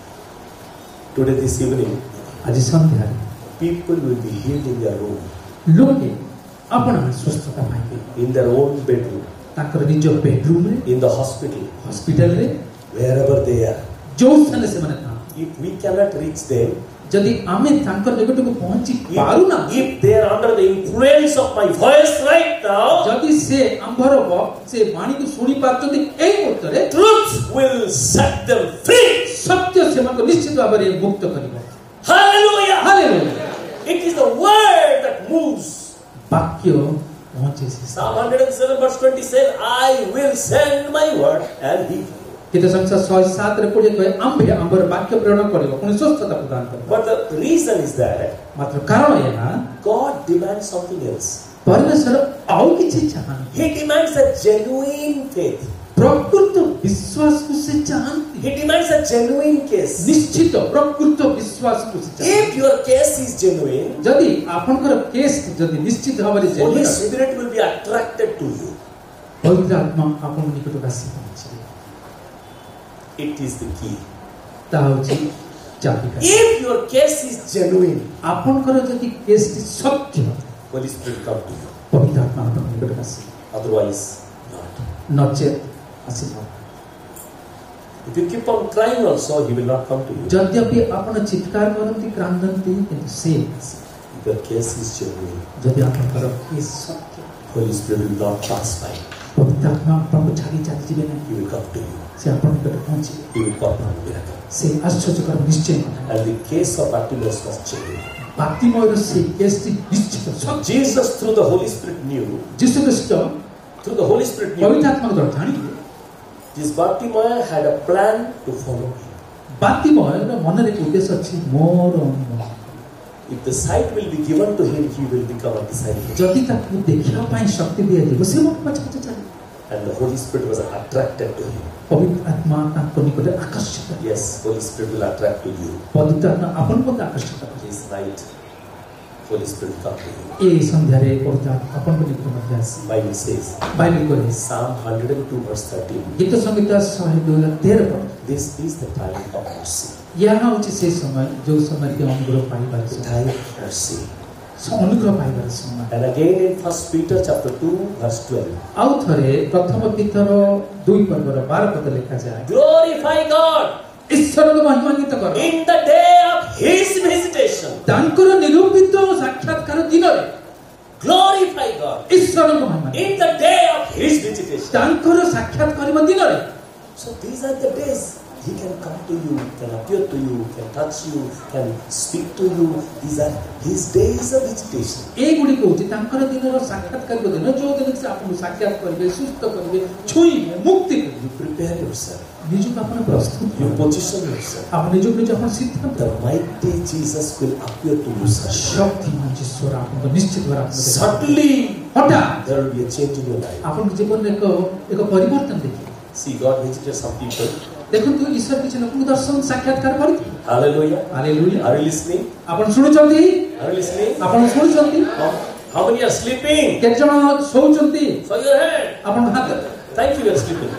Today, this evening, आज संध्या people will be healed in their room, लोके अपना स्वस्थता पाइबे. in their own bedroom, ताकर निज बेडरूम रे, in the hospital, हॉस्पिटल रे, wherever they are. जो स्थान से माने था. If we cannot reach them, जदि आमे तांकर निकट को पहुंची पारु ना, if they are under the influence of my voice right now, जदि से अंबर से वाणी को सुनी पारछथि एई मुहूर्तरे truth will set them free. सत्य से मन को निश्चित भाव रे मुक्त करिबो. Hallelujah! Hallelujah. It is the word that moves. वाक्य पहुंचे से. Psalm one oh seven verse twenty says, I will send my word and he. कित संख्या one oh seven रे पढे कहे आम्भे अंबर वाक्य प्रेरण करिबो पुनि स्वस्थता प्रदान करबो. But the reason is that मात्र कारण ଏହା God demands something else. परमेश्वर आउ किछि चाहन. He demands a genuine faith. प्रकृत विश्वास को से चाहन्ति. He demands a genuine case. निश्चित प्रकृत विश्वास को से चाहन्ति. If your case is genuine, जदि आपनकर केस जदि निश्चित भाव रे Holy genuine Spirit will be attracted to you. पवित्र आत्मा आपन निकट आसी पहुंचे. It is the key. ताउची चाबी. If your case is genuine, आपनकर जदि केस सत्य Holy Spirit come to you. पवित्र आत्मा आपन निकट आसी. Otherwise, not. नचेत आसी न. If you keep on crying also, He will not come to you. यद्यपि आपन चित्कार करन्ति क्रांदन्ति किंतु से If your case is genuine, जदि आपनकर केस सत्य Holy Spirit will not pass by. पवित्र आत्मा आपन छाडी छाडी जिबे नै. He will come to you. से आपन निकट पहुंचे. He will perform a miracle. से आश्चर्य कर निश्चय. And the case of Bartimaeus was genuine. बातिमय से केस निश्चित सत्य. Jesus, through the Holy Spirit, knew. यीशु ख्रीष्ट Through the Holy Spirit, knew. पवित्र आत्मा द्वारा जानिले. This Bartimaeus had a plan to follow Him. बातिमय र मन रे उद्देश्य अछि मोर अनुमति. If the sight will be given to him, he will become a disciple. जदि ताकू देखिया पाई शक्ति दिया दिबो से मत पछ पछ चले. And the Holy Spirit was attracted to him. पवित्र आत्मा ताको निकट आकर्षित. Yes, Holy Spirit will attract to you. पवित्र आत्मा आपन को आकर्षित. This night, Holy Spirit come to you. ए संध्या रे पहुंचा अपन को निकट मध्य आसी Bible says, बाइबल को है Psalm one hundred two verse thirteen. गीत संहिता एक सौ तेरह पर This is the time of mercy. यहाँ उचित से समय जो समय के अनुग्रह पाई बार The time of mercy. अनुग्रह पाई बार समय And again in First Peter chapter two verse twelve. आउ थरे प्रथम पीतर दुई पर्वर बारह पद लिखा जाए Glorify God ईश्वर को महिमान्वित करो in the day of His visitation. तांकर निरूपित साक्षात्कार दिन रे Glorify God ईश्वर को महिमा in the day of His visitation. तांकर साक्षात्कार दिन रे So these are the days He can come to you, can appear to you, can touch you, can speak to you. These are His days of visitation. ए गुडी को जे तांकर दिन रो साक्षात्कार को दिन जो दिन से आपन साक्षात करबे सुस्त करबे छुईबे मुक्ति करबे You prepare yourself. निजुक आपन प्रस्तुत You position yourself. आप निजुक निज आपन सिद्धांत The mighty Jesus will appear to you suddenly. शक्ति मन ईश्वर आपन को निश्चित भाव आपन Suddenly हटा there will be a change in your life. आपन जीवन में एक एक परिवर्तन देखिए See, God visited some people. देखो तू ईश्वर किछ लोक दर्शन साक्षात्कार करथि Hallelujah. Hallelujah Are you listening? आपन सुनुचंती Are you listening? आपन सुनुचंती How, how many are sleeping? केत जण सोउचंती Show your hand. आपन हाथ Thank you, you are sleeping.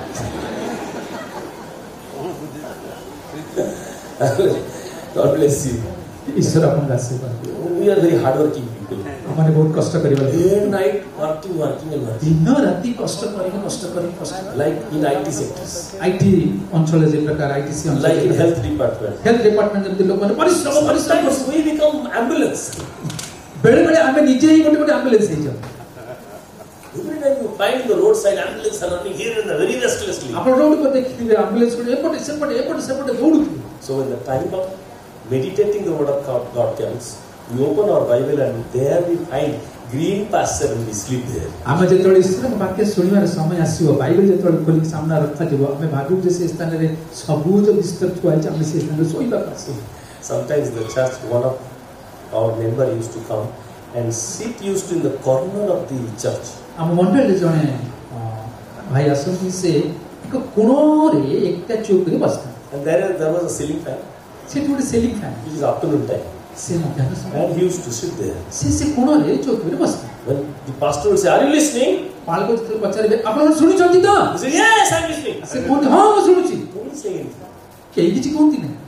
God bless you. ईश्वर आपन का आशीर्वाद We are very hardworking people. हमने बहुत कष्ट करिबा Day and night working, working and working. दिन राति कष्ट करिबा कष्ट करि कष्ट Like in I T sectors. IT अंचल जे प्रकार आईटीसी अंचल Like in health department. Health department जब लोग माने परिश्रम परिश्रम Sometimes we become ambulance. बेड़े बेड़े हमें निजे ही मोटे मोटे एम्बुलेंस हे जाओ Every time you find the roadside ambulance are running here and there very restlessly. आपण रोड पर देखिबे एम्बुलेंस को एपटे सेपटे एपटे सेपटे दौड़ुथि So when the time of meditating the word of God, God comes, we open our Bible and there we find green pasture and we sleep there. आमे जेतोळे ईश्वर वाक्य सुनिबार समय आसीबो बाइबल जेतोळे खोली सामना रखा जेबो आमे भाबु जे से स्थान रे सबूत विस्तार थुआ जे आमे से स्थान रे सोइबा पासे Sometimes the church, one of our member used to come and sit used in the corner of the church. आम मंडल जणे भाई आसंती से एक कोण रे एकटा चौक रे बसता And there, there was a ceiling fan, से थोड़ी सेलिंग था which is afternoon time. से मध्याह्न समय And he used to sit there. से से कोण रे चौक रे बसता When the pastor would say, "Are you listening?" पालको जेतोळे पचारे आपण सुनि चंती तो He said, "Yes, I'm listening." से कोण हां मैं सुनुची Don't say anything. केही किछि कोंती नै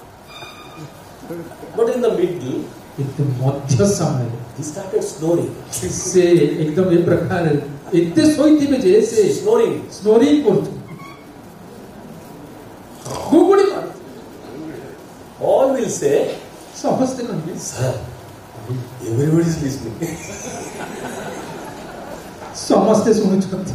But in the middle, एकदम मध्य समय he started snoring. से एकदम एक प्रकार इतने सोईती में जे से Snoring. स्नोरिंग करतो गुगुड़ी कर All will say, समझते कहबे "Sir, everybody is listening." समझते सुनुछंती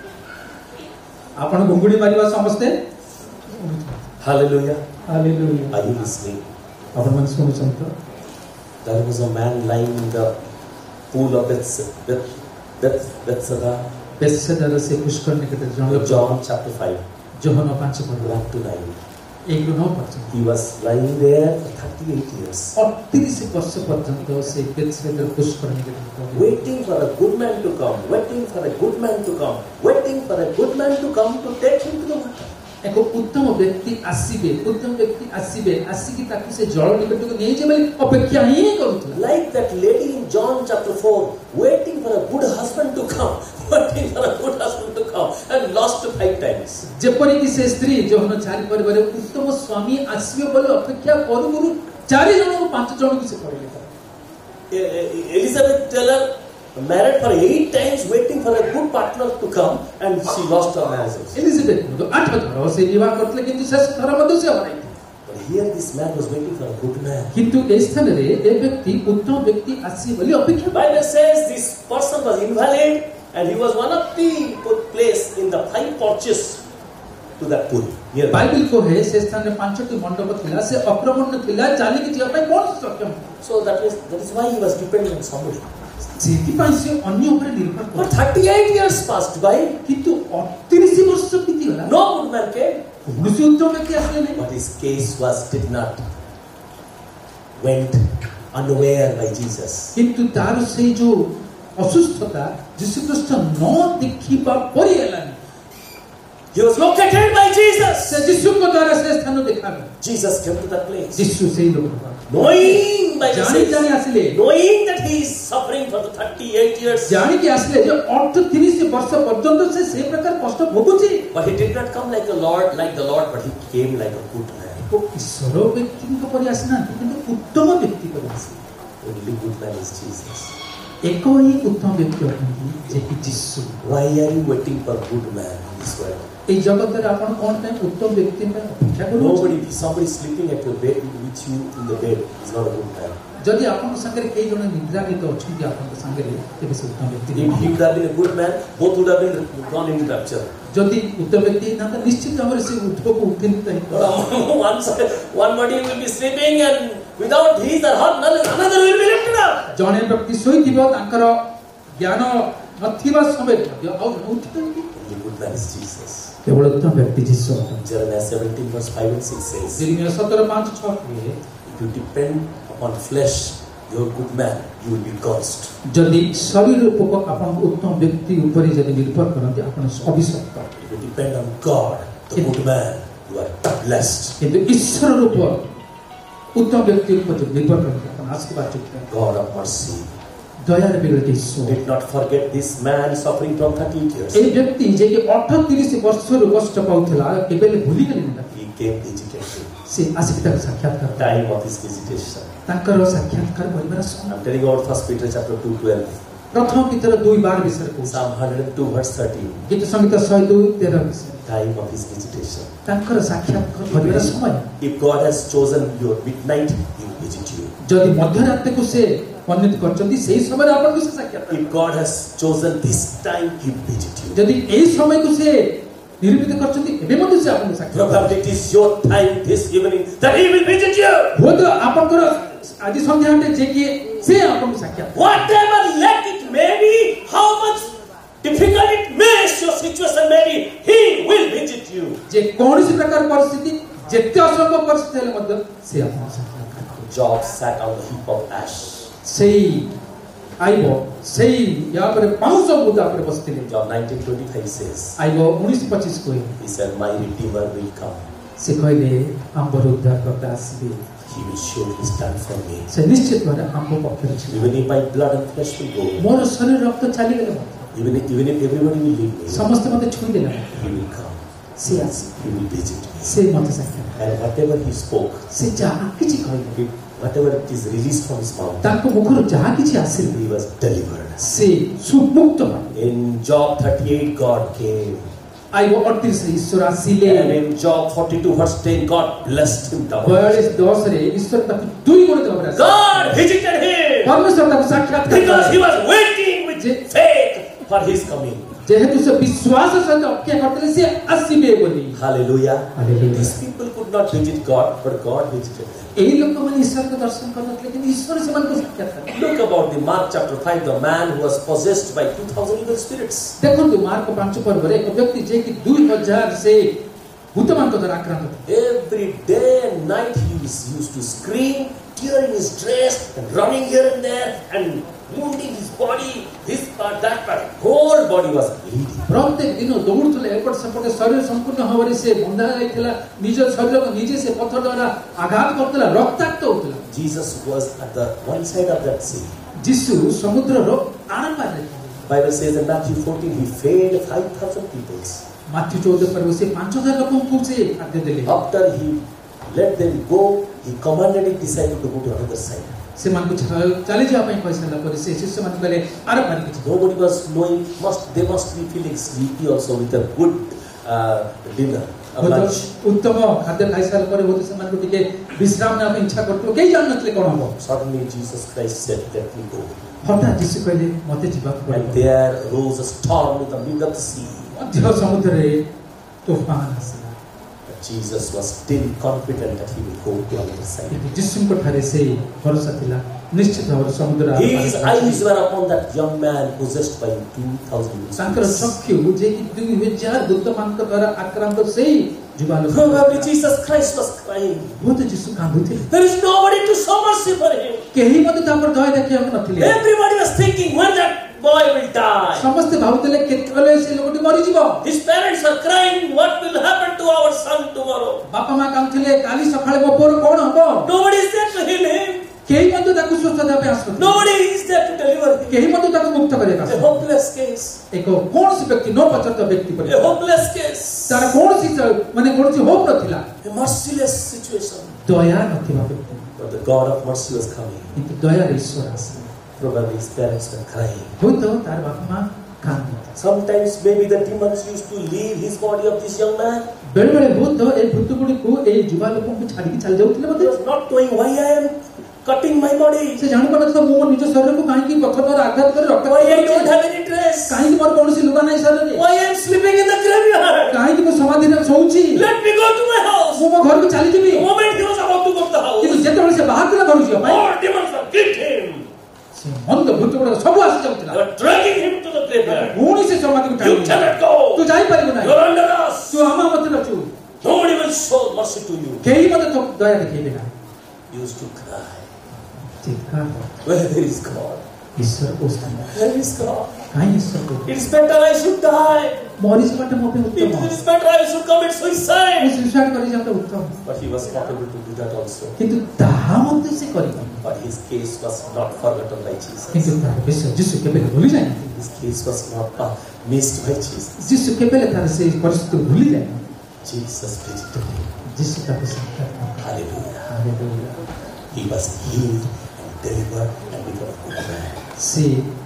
आपण गुगुड़ी मारिबा समझते Hallelujah. Hallelujah Are you listening? आपण मन सुनुछंत There was a man lying in the pool of Beths- Beth- Beth- Bethesda. बेसदर से पुष्कर निकट जण John chapter five, जोहन पांच पद one to nine. एक नौ पर्यंत He was lying there for thirty-eight years, अड़तीस वर्ष पर्यंत से बेसदर पुष्कर निकट waiting for a good man to come, waiting for a good man to come, waiting for a good man to come to take him to the water. एक उत्तम व्यक्ति आसीबे उत्तम व्यक्ति आसीबे आसीकी ताकि से जल निकट को नहीं जेबे अपेक्षा ही करूथला Like that lady in John chapter four, waiting for a good husband to come, waiting for a good husband to come, and lost five times. जेपरि कि से स्त्री जोहन चारि परिवार उत्तम स्वामी आसीबे बोले अपेक्षा करू करू चारि जन को पांच जन की से पड़ले Elizabeth Taylor married for eight times, waiting for a good partner to come, and she lost her marriage. Elizabeth को आठ थर से विवाह करतले किंतु शेष थर मध्ये से हराई But here this man was waiting for a good man. किंतु ए स्थान रे ए व्यक्ति उत्तम व्यक्ति आसी बोली अपेक्षा Bible says this person was invalid, and he was one of the put place in the five porches to that pool. Here. Bible को है से स्थान रे पांचटी मंडप थिला से आक्रमण थिला चाली की जिया पय कोन सक्षम So that is that is why he was dependent on somebody. जेति पाइ से अन्य ऊपर निर्भर But कर thirty-eight years passed by, किंतु अड़तीस वर्ष बीती गला no good man came. कौनसी उत्तम व्यक्ति आसले नहीं But his case was did not went unaware by Jesus. किंतु तार से जो असुस्थता यीशु ख्रीष्ट न देखिबा परि हेलानी He was located by Jesus. से यीशु को द्वारा से स्थान देखा Jesus came to that place, यीशु से ही लोग knowing Bible जानी जानी says, आसिले knowing that he is suffering for the thirty-eight years, जानी कि आसिले जो अड़तीस वर्ष पर्यंत से से प्रकार कष्ट भोगुची but he did not come like a Lord, like the Lord, but he came like a good man. तो ईश्वर व्यक्ति को परि आसिना किंतु उत्तम व्यक्ति परि आसी Only good man is Jesus. एक ही उत्तम व्यक्ति अटंती जे कि यीशु Why are you waiting for good man in this world? ए जगत रे आपण कोन टाइम उत्तम व्यक्ति में अपेक्षा करू Nobody, somebody sleeping at your bed with you in the bed is not a good man. जदि आपण संगे केई जण निद्रागित अछंती आपण संगे तेबे से उत्तम व्यक्ति If he would have been a good man, both would have been gone into rapture. जदि उत्तम व्यक्ति ना तो निश्चित भाव से उठो को उठित ही one side, one body will be sleeping and without his or her, another will be lifted up. जणे व्यक्ति सोई थिबो तांकर ज्ञान नथिबा समय और उठित The good man is Jesus. केवल उत्तम व्यक्ति यीशु Jeremiah seventeen verse five and six says, यिर्मयाह सत्रह पाँच छह में if you depend upon flesh, your good man, you will be cursed. जदि शरीर रूपक आपण उत्तम व्यक्ति ऊपर जदि निर्भर करते आपण अभिशप्त If you depend on God, the good man, you are blessed. किंतु ईश्वर रूप उत्तम व्यक्ति ऊपर जो निर्भर करते आपण आशीर्वाद चुके God of mercy. दयार बिगड़ते ईश्वर Did not forget this man suffering from thirty-eight years. ए व्यक्ति जे कि अड़तीस वर्ष रो कष्ट पाउथला केबेले भूली गेली ना He came visitation. से आशिकता साक्षात्कार Time of his visitation. तांकर साक्षात्कार परिवार समय I'm telling you about First Peter chapter two twelve. प्रथम पत्र दो बार विषय को Psalm one hundred two verse thirteen. गीत संगीत एक सौ दो तेरह विषय Time of his visitation. तांकर साक्षात्कार परिवार समय If God has chosen your midnight, He will visit you. जदि मध्यरात्रि को से पन्नित करचंदी सेही समय आपण को साक्षात्कार If God has chosen this time, He will visit you. जदि एई समय को से निर्मित करचंदी एबे मध्य से आपण साक्षात्कार Probably it is your time this evening that He will visit you. हो तो आपण को आज संध्या में जे कि से आपण को साक्षात्कार Whatever let it may be, how much difficult it may your situation may be, He will visit you. जे कोनसी प्रकार परिस्थिति जेते असंभव परिस्थिति हेले मध्य से आपण साक्षात्कार Job sat on the heap of ash. सेही आइबो सेही या पर पांच सौ बुदा पर बसतिले Job nineteen twenty-five says, आइबो उन्नीस पच्चीस को He said, my Redeemer will come. से कहले हमर उद्धार करता आसीबे He will surely stand for me. से निश्चित भाବରେ हमको पक्ष अछि Even if my blood and flesh will go, मोर शरीर रक्त चाली गेले मत even if, even if everybody will leave me, समस्त मते छुई देला He will come. से आसी He will visit me. से मते साक्षात्कार And whatever He spoke, से जहा किछि कहले it- whatever it is released from His mouth, ताको मुखर जहा किछि आसीले He was delivered. से सुमुक्त भयो In Job thirty-eight, God came. आइबो अड़तीस ईश्वर आसीले And in Job forty-two verse ten, God blessed him double. बयालीस दस रे ईश्वर ताको दुई गुण देबरा God visited him परमेश्वर ताको साक्षात्कार because he was waiting with faith for His coming. जेहेतु से विश्वास सहित अपेक्षा करतले से आसीबे बोली Hallelujah. Hallelujah. These people could not visit God, but God visited them. एही लोक माने ईश्वर के दर्शन करत लेकिन ईश्वर से मन को साक्षात्कार Look about the Mark chapter five, the man who was possessed by two thousand evil spirits. देखंतु मार्क पांच पर्व रे एक व्यक्ति जे कि दो हज़ार से भूतमान को द्वारा आक्रांत Every day and night he was used to scream, tearing his dress and running here and there and wounding his body, this part, that part. Whole body was bleeding. प्रत्येक दिन दौड़ुले एपट सेपट शरीर संपूर्ण हवरी से बंधा जाइथिला निज शरीर को निजे से पत्थर द्वारा आघात करतला रक्ताक्त होतला Jesus was at the one side of that sea. यीशु समुद्र रो आन पारे Bible says in Matthew fourteen, he fed five thousand people. माथि चौदह पर्व से पाँच हज़ार लोगों को से खाद्य देले After he let them go, he commanded his disciples to go to another side. से मन को चले जा पई पैसा पर से शिष्य मन कहले अरे पानी के Nobody was knowing, must they must be feeling sleepy also with a good uh, dinner, a lunch. उत्तम खाद्य खाइ साल पर होते से मन को टिके विश्राम ना इच्छा करतो केही जान नतले कोन हो Suddenly Jesus Christ said, let me go. हठात यीशु कहले मते जीवा को And there rose a storm in the middle of the sea. मध्य समुद्र रे तूफान आसला But Jesus was still confident that he will go to the other side. यीशु को ठारे से भरोसा थिला निश्चित भाव समुद्र His eyes were upon that young man possessed by two thousand Shankar spirits. चक्षु जे कि दुई हजार दुष्टमान के द्वारा आक्रांत सेही जुबालो Probably Jesus Christ was crying. वो तो यीशु कांदुथे There is nobody to show mercy for him. केही मते ता पर दया देखि हम नथिले Everybody was thinking when that boy will die. समस्त भावतले केतले से लोगटी मरि जीवो His parents are crying, what will happen to our son tomorrow? बापा मां कांथिले काली सखाळे बपोर कोन हबो Nobody is there to heal him. केही मध्य ताकु सुस्थ देबे आसो Nobody is there to deliver him. केही मध्य ताकु मुक्त करे It's a आसो hopeless case. एक कोनसी व्यक्ति नो पचत व्यक्ति पर A hopeless case. तार कोनसी माने कोनसी होप नथिला A merciless situation. दया नथिला व्यक्ति But the God of mercy was coming. किंतु दया रे ईश्वर आसे Probably his parents were crying. हो तो तार बाप मां कांदी Sometimes maybe the demons used to leave his body of this young man. बेले बेले भूत ए भूत गुडी को ए जुवा लोकन को छाडी के चल जाउतले He मते was not knowing why I am cutting my body. से जानि पन तो मो निज शरीर को काहे की पत्थर पर आघात कर रक्त Why I don't have any dress. काहे की मोर कोनसी लुगा नै शरीर रे Why I am sleeping in the graveyard. काहे की मो समाधि न सोउची Let me go to my house. मो मो घर को चली जेबी The moment he was about to go to the house, किंतु जेते बेले से बाहर के घर जियो भाई more demons were gripped him. से मन तो भूत गुडी सब आसी They जाउतला were dragging him to the graveyard. कोनी से समाधि को You टाइम cannot go. तू जाई परिबो नै You are under us. तू आमा मत नचू Nobody will show mercy to you. केही मते तो दया देखेबे ना He used to cry. चित्कार Where is God? Ishwar उस्तन Where is God? काहे ईश्वर को It is better I should die. मोरी से बटे मोपे उत्तम It is better I should commit suicide. मुझे सुसाइड करी जाता उत्तम But he was not able to do that also. किंतु ताहा मते से करी But his case was not forgotten by Jesus. किंतु तार विश्व जिसु के बेले भूली जाए His case was not uh, missed by Jesus. जिसु के बेले तार से परिस्थिति भूली जाए Jesus visited him. जिसु का संकल्प Hallelujah. Hallelujah He was healed and delivered and became a good man. से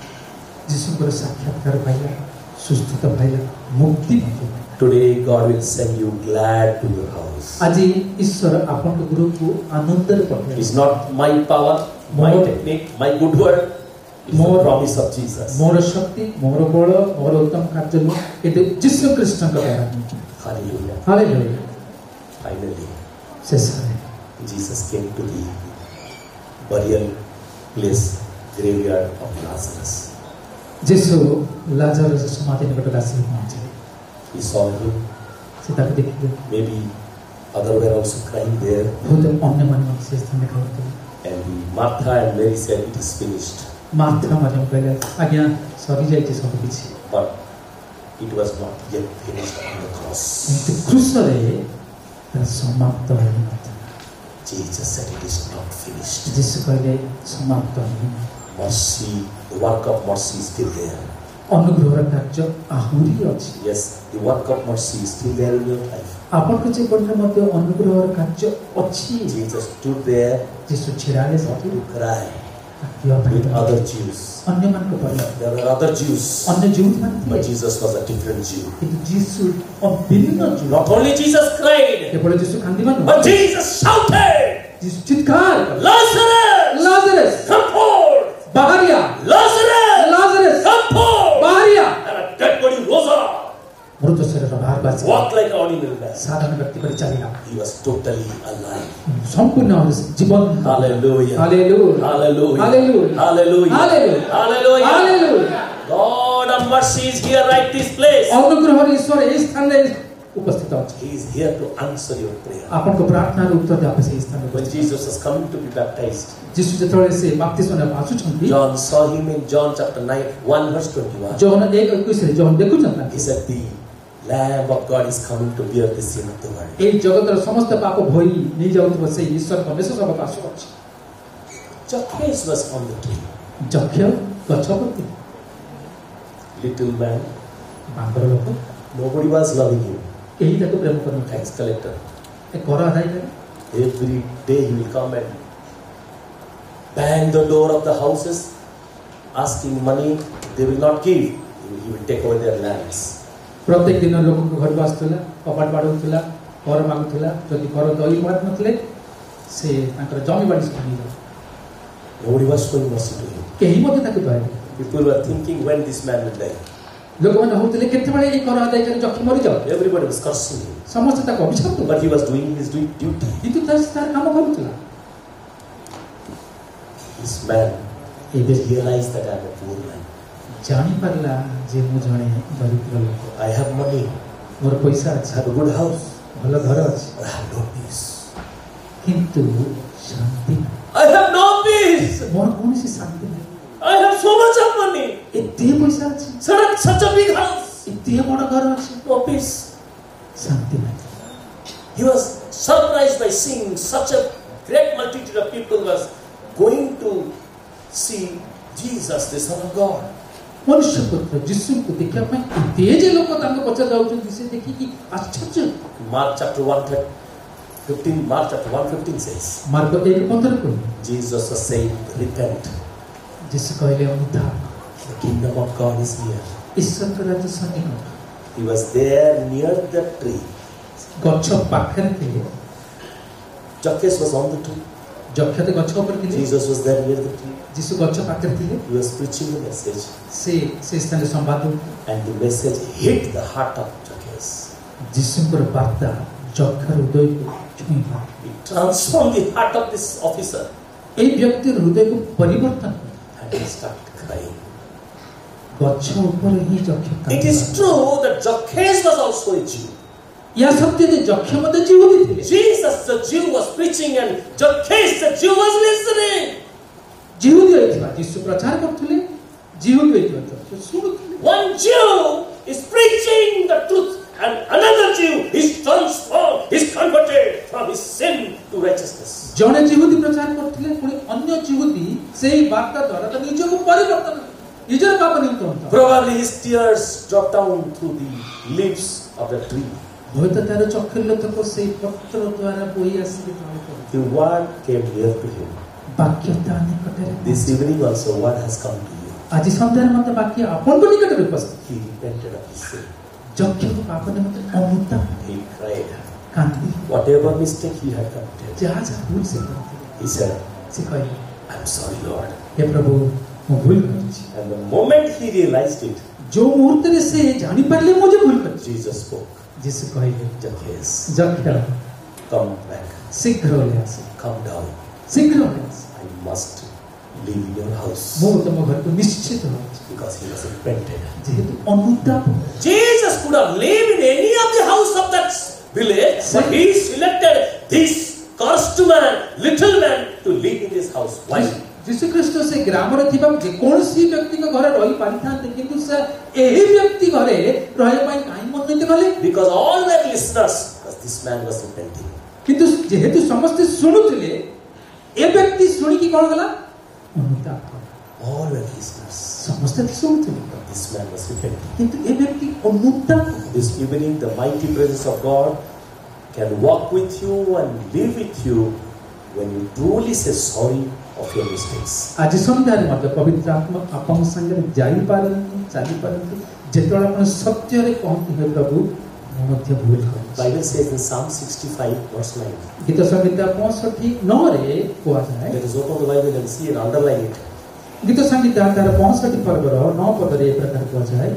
जिसु को साक्षात्कार पाइला सुस्थता पाइला मुक्ति पाइला Today God will send you glad to your house. आज ईश्वर आपन गुरु को आनंद रे It पठे is not my power, my More- technique, my good word. It is the More- promise of Jesus. मोर शक्ति मोर बल मोर उत्तम कार्य नु एते जिसु कृष्ण का द्वारा Hallelujah. Hallelujah Finally, शेषारे Jesus came to the burial place, graveyard of Lazarus. Jesus Lazarus समाधि निकट आसी पहुंचे He saw him. से ताके देखिए Maybe others were also crying there. बहुत अन्य मन में से स्थान खाते And the Martha and Mary said, "It is finished." मात्रा मजम कहले आज्ञा सरी जाय छै सब किछि But it was not yet finished on the cross. किंतु क्रूस रे तार समाप्त होई Jesus said, "It is not finished." जिसु कहले समाप्त होई Mercy, the work of mercy is still there. अनुग्रह कार्य आहुरी अछि Yes, the work of mercy is still there in your life. आपन के जीवन में मध्य अनुग्रह कार्य अछि Jesus stood there जिसु छिराले not Sati to cry yo with other Jews. अन्य मन को पर There were other Jews, अन्य जीव मन but थे Jesus was a different Jew. किंतु जिसु अभिन्न जीव Not only Jesus cried, केवल जिसु कांदी मन but Jesus shouted, जिसु चित्कार "Lazarus, लाजरस come forth! बाहरिया Lazarus, लाजरस come forth!" बाहरिया And a dead body rose up, मृत शरीर बाहर बासी walked like an ordinary man. साधारण व्यक्ति पर चलिला He was totally alive. संपूर्ण जीवन Hallelujah. Hallelujah Hallelujah. Hallelujah. Hallelujah. Hallelujah. Hallelujah. Hallelujah God of mercy is here right this place. अनुग्रह ईश्वर ए स्थान रे उपस्थित अछि He is here to answer your prayer. आपन को प्रार्थना रे उत्तर दे आपसे स्थान रे When Jesus was coming to be baptized, जिसु जतरे से बपतिस्मा ने पासु छंती John saw him in John chapter nine, one verse twenty-one. जौन एक इक्कीस रे जौन देखु छंता He said, "The Lamb of God is coming to bear the sin of the world." ए जगत रे समस्त पाप भोई नै जाउत बसे ईश्वर परमेश्वर सब पासु अछि Zacchaeus was on the tree. जख्य गछपति Little man, बांगर लोक nobody was loving him. केही ताको प्रेम करन Tax collector. ए कर आदाय करे Every day he will come and bang the door of the houses, asking money. They will not give. He will, he will take away their lands. प्रत्येक दिन लोक को घर आस्तला कपाट बाडुतला कर मागुतला जदि कर दई मात नथले से ताकर जमी बाडी सुनी Nobody was showing mercy to him. केही मते ताको दय People were thinking when this man will die. लोक माने होतले केते बळे ए कर आदाय करे जखि मरि जाउ Everybody was cursing him. समस्त ताको अभिशाप But he was doing his du- duty. किंतु तास तार काम करूतला This man, ए he बेस realized that I am a poor man. जानि परला जे मु जणे दरिद्र लोक I have money. मोर पैसा I अछि have a good house. भलो घर अछि But I have no peace. किंतु शांति नहीं। I have no peace. मोर कोनसी शांति नहीं I have so much of money. एते पैसा अछि Such, such a big house. एते बड़ घर अछि No peace. शांति नहीं He was surprised by seeing such a great multitude of people was going to see Jesus, the Son of God. मनुष्य पुत्र यीशु को देखिया ପାଇଁ ଏତେ ଯେ ଲୋକ ତାଙ୍କ ପଛରେ ଯାଉଛନ୍ତି ସେ ଦେଖିକି ଆଶ୍ଚର୍ଯ୍ୟ। Mark chapter one fifteen, Mark chapter one fifteen says, Mark ଏକ ପନ୍ଦର କହିଲେ Jesus was saying, repent. ଯୀଶୁ କହିଲେ ଅନୁତାପ, The kingdom of God is near. ଈଶ୍ୱରଙ୍କ ରାଜ୍ୟ ସନ୍ନିକଟ। He was there near the tree. ଗଛ ପାଖରେ ଥିଲେ, Zacchaeus was on the tree. ଯକ୍ଷତେ ଗଛ ଉପରେ ଥିଲେ, Jesus was there near the tree. ଯୀଶୁ ଗଛ ପାଖରେ ଥିଲେ, He was preaching the message, ସେ ସେ ସ୍ଥାନରେ ସମ୍ବାଦ and the message hit the heart of Zacchaeus. ଯୀଶୁଙ୍କର ବାର୍ତ୍ତା ଯକ୍ଷର ହୃଦୟକୁ ଛୁଇଁଲା। It transformed the heart of this officer, ଏଇ ବ୍ୟକ୍ତିର ହୃଦୟକୁ ପରିବର୍ତ୍ତନ କଲା। and he started crying. ଗଛ ଉପରେ ହିଁ ଯକ୍ଷ It କାନ୍ଦିଲା। is true that Zacchaeus was also a Jew. ଏହା ସତ୍ୟ ଯେ ଯକ୍ଷ ମଧ୍ୟ ଯିହୁଦୀ ଥିଲେ। Jesus the Jew was preaching, and Zacchaeus the Jew was listening. ଯିହୁଦୀ ହୋଇଥିବା ଯୀଶୁ ପ୍ରଚାର କରୁଥିଲେ, ଯିହୁଦୀ ହୋଇଥିବା ଯକ୍ଷ ଶୁଣୁଥିଲେ। One Jew is preaching the truth, and another Jew is transformed, is converted from his sin to righteousness. ଜଣେ ଯିହୁଦୀ ପ୍ରଚାର କରୁଥିଲେ, ପୁଣି ଅନ୍ୟ ଯିହୁଦୀ ସେହି ବାର୍ତ୍ତା ଦ୍ୱାରା ତା ନିଜକୁ ପରିବର୍ତ୍ତନ ନିଜର ପାପ ନିମନ୍ତେ। Probably his tears dropped down through the leaves of the tree. ହୁଏତ ତାର ଚକ୍ଷୁର ଲୋତକ ସେହି ପତ୍ର ଦ୍ୱାରା ବୋହି ଆସିକି ତଳେ ପଡ଼ିଲା। The word came near to him. ବାକ୍ୟ ତା ନିକଟରେ। This evening also word has come to you. ଆଜି ସନ୍ଧ୍ୟାରେ ମଧ୍ୟ ବାକ୍ୟ ଆପଣଙ୍କ ନିକଟରେ ଉପସ୍ଥିତ। He repented of his sin. ଯକ୍ଷକୁ ପାପ ନିମନ୍ତେ ଅନୁତାପ He cried. କାନ୍ଦି Whatever mistake he had committed, ଯାହା ଯାହା ଭୁଲ ସେ କରିଥିଲେ he said, ସେ କହିଲେ, I'm sorry, Lord. ହେ ପ୍ରଭୁ ମୁଁ ଭୁଲ କରିଛି। And the moment he realized it, ଯୋଉ ମୁହୂର୍ତ୍ତରେ ସେ ଜାଣିପାରିଲେ ମୁଁ ଯେ ଭୁଲ କରିଛି, Jesus spoke. ଯୀଶୁ କହିଲେ, Zacchaeus, ଯକ୍ଷ come back. ଶୀଘ୍ର ଓହ୍ଲାଇ ଆସ, Come down. ଶୀଘ୍ର ଓହ୍ଲାଇ ଆସ। I must live in your house. ମୁଁ ତମ ଘରକୁ ନିଶ୍ଚିତ ହେଉଛି, Because he was repented. ଯେହେତୁ ଅନୁତାପ। Jesus could have lived in any of the house of that village, but he selected this cursed man, little man, to live in this house. Why? ଯୀଶୁ ଖ୍ରୀଷ୍ଟ ସେ ଗ୍ରାମରେ ଥିବା ଯେକୌଣସି ବ୍ୟକ୍ତିଙ୍କ ଘରେ ରହି ପାରିଥାନ୍ତେ, କିନ୍ତୁ ସେ ଏହି ବ୍ୟକ୍ତି ଘରେ ରହିବା ପାଇଁ କାହିଁ ମନୋନୀତ କଲେ? Because all were listeners, because this man was repenting. କିନ୍ତୁ ଯେହେତୁ ସମସ୍ତେ ଶୁଣୁଥିଲେ, ଏ ବ୍ୟକ୍ତି ଶୁଣିକି କଣ କଲା? ଅନୁତାପ କଲା। All were listeners. ସମସ୍ତେ ଶୁଣୁଥିଲେ, But this man was repenting. କିନ୍ତୁ ଏ ବ୍ୟକ୍ତି ଅନୁତାପ କଲା। This evening, the mighty presence of God can walk with you and live with you when you truly say sorry of your mistakes. ଆଜି ସନ୍ଧ୍ୟାରେ ମଧ୍ୟ ପବିତ୍ର ଆତ୍ମା ଆପଣଙ୍କ ସାଙ୍ଗରେ ଯାଇପାରନ୍ତି, ଚାଲିପାରନ୍ତି, ଯେତେବେଳେ ଆପଣ ସତ୍ୟରେ କହନ୍ତି, ହେ ପ୍ରଭୁ ମୁଁ ମଧ୍ୟ ଭୁଲ କରିଛି। Bible says in Psalm sixty-five, verse nine. ଗୀତ ସଂହିତା ପଞ୍ଚଷଠି ନଅ ରେ କୁହାଯାଏ, Let us open the Bible and see and underline it. ଗୀତ ସଂହିତା ତାର ପଞ୍ଚଷଠି ପର୍ବର ନଅ ପଦରେ ଏ ପ୍ରକାର କୁହାଯାଏ,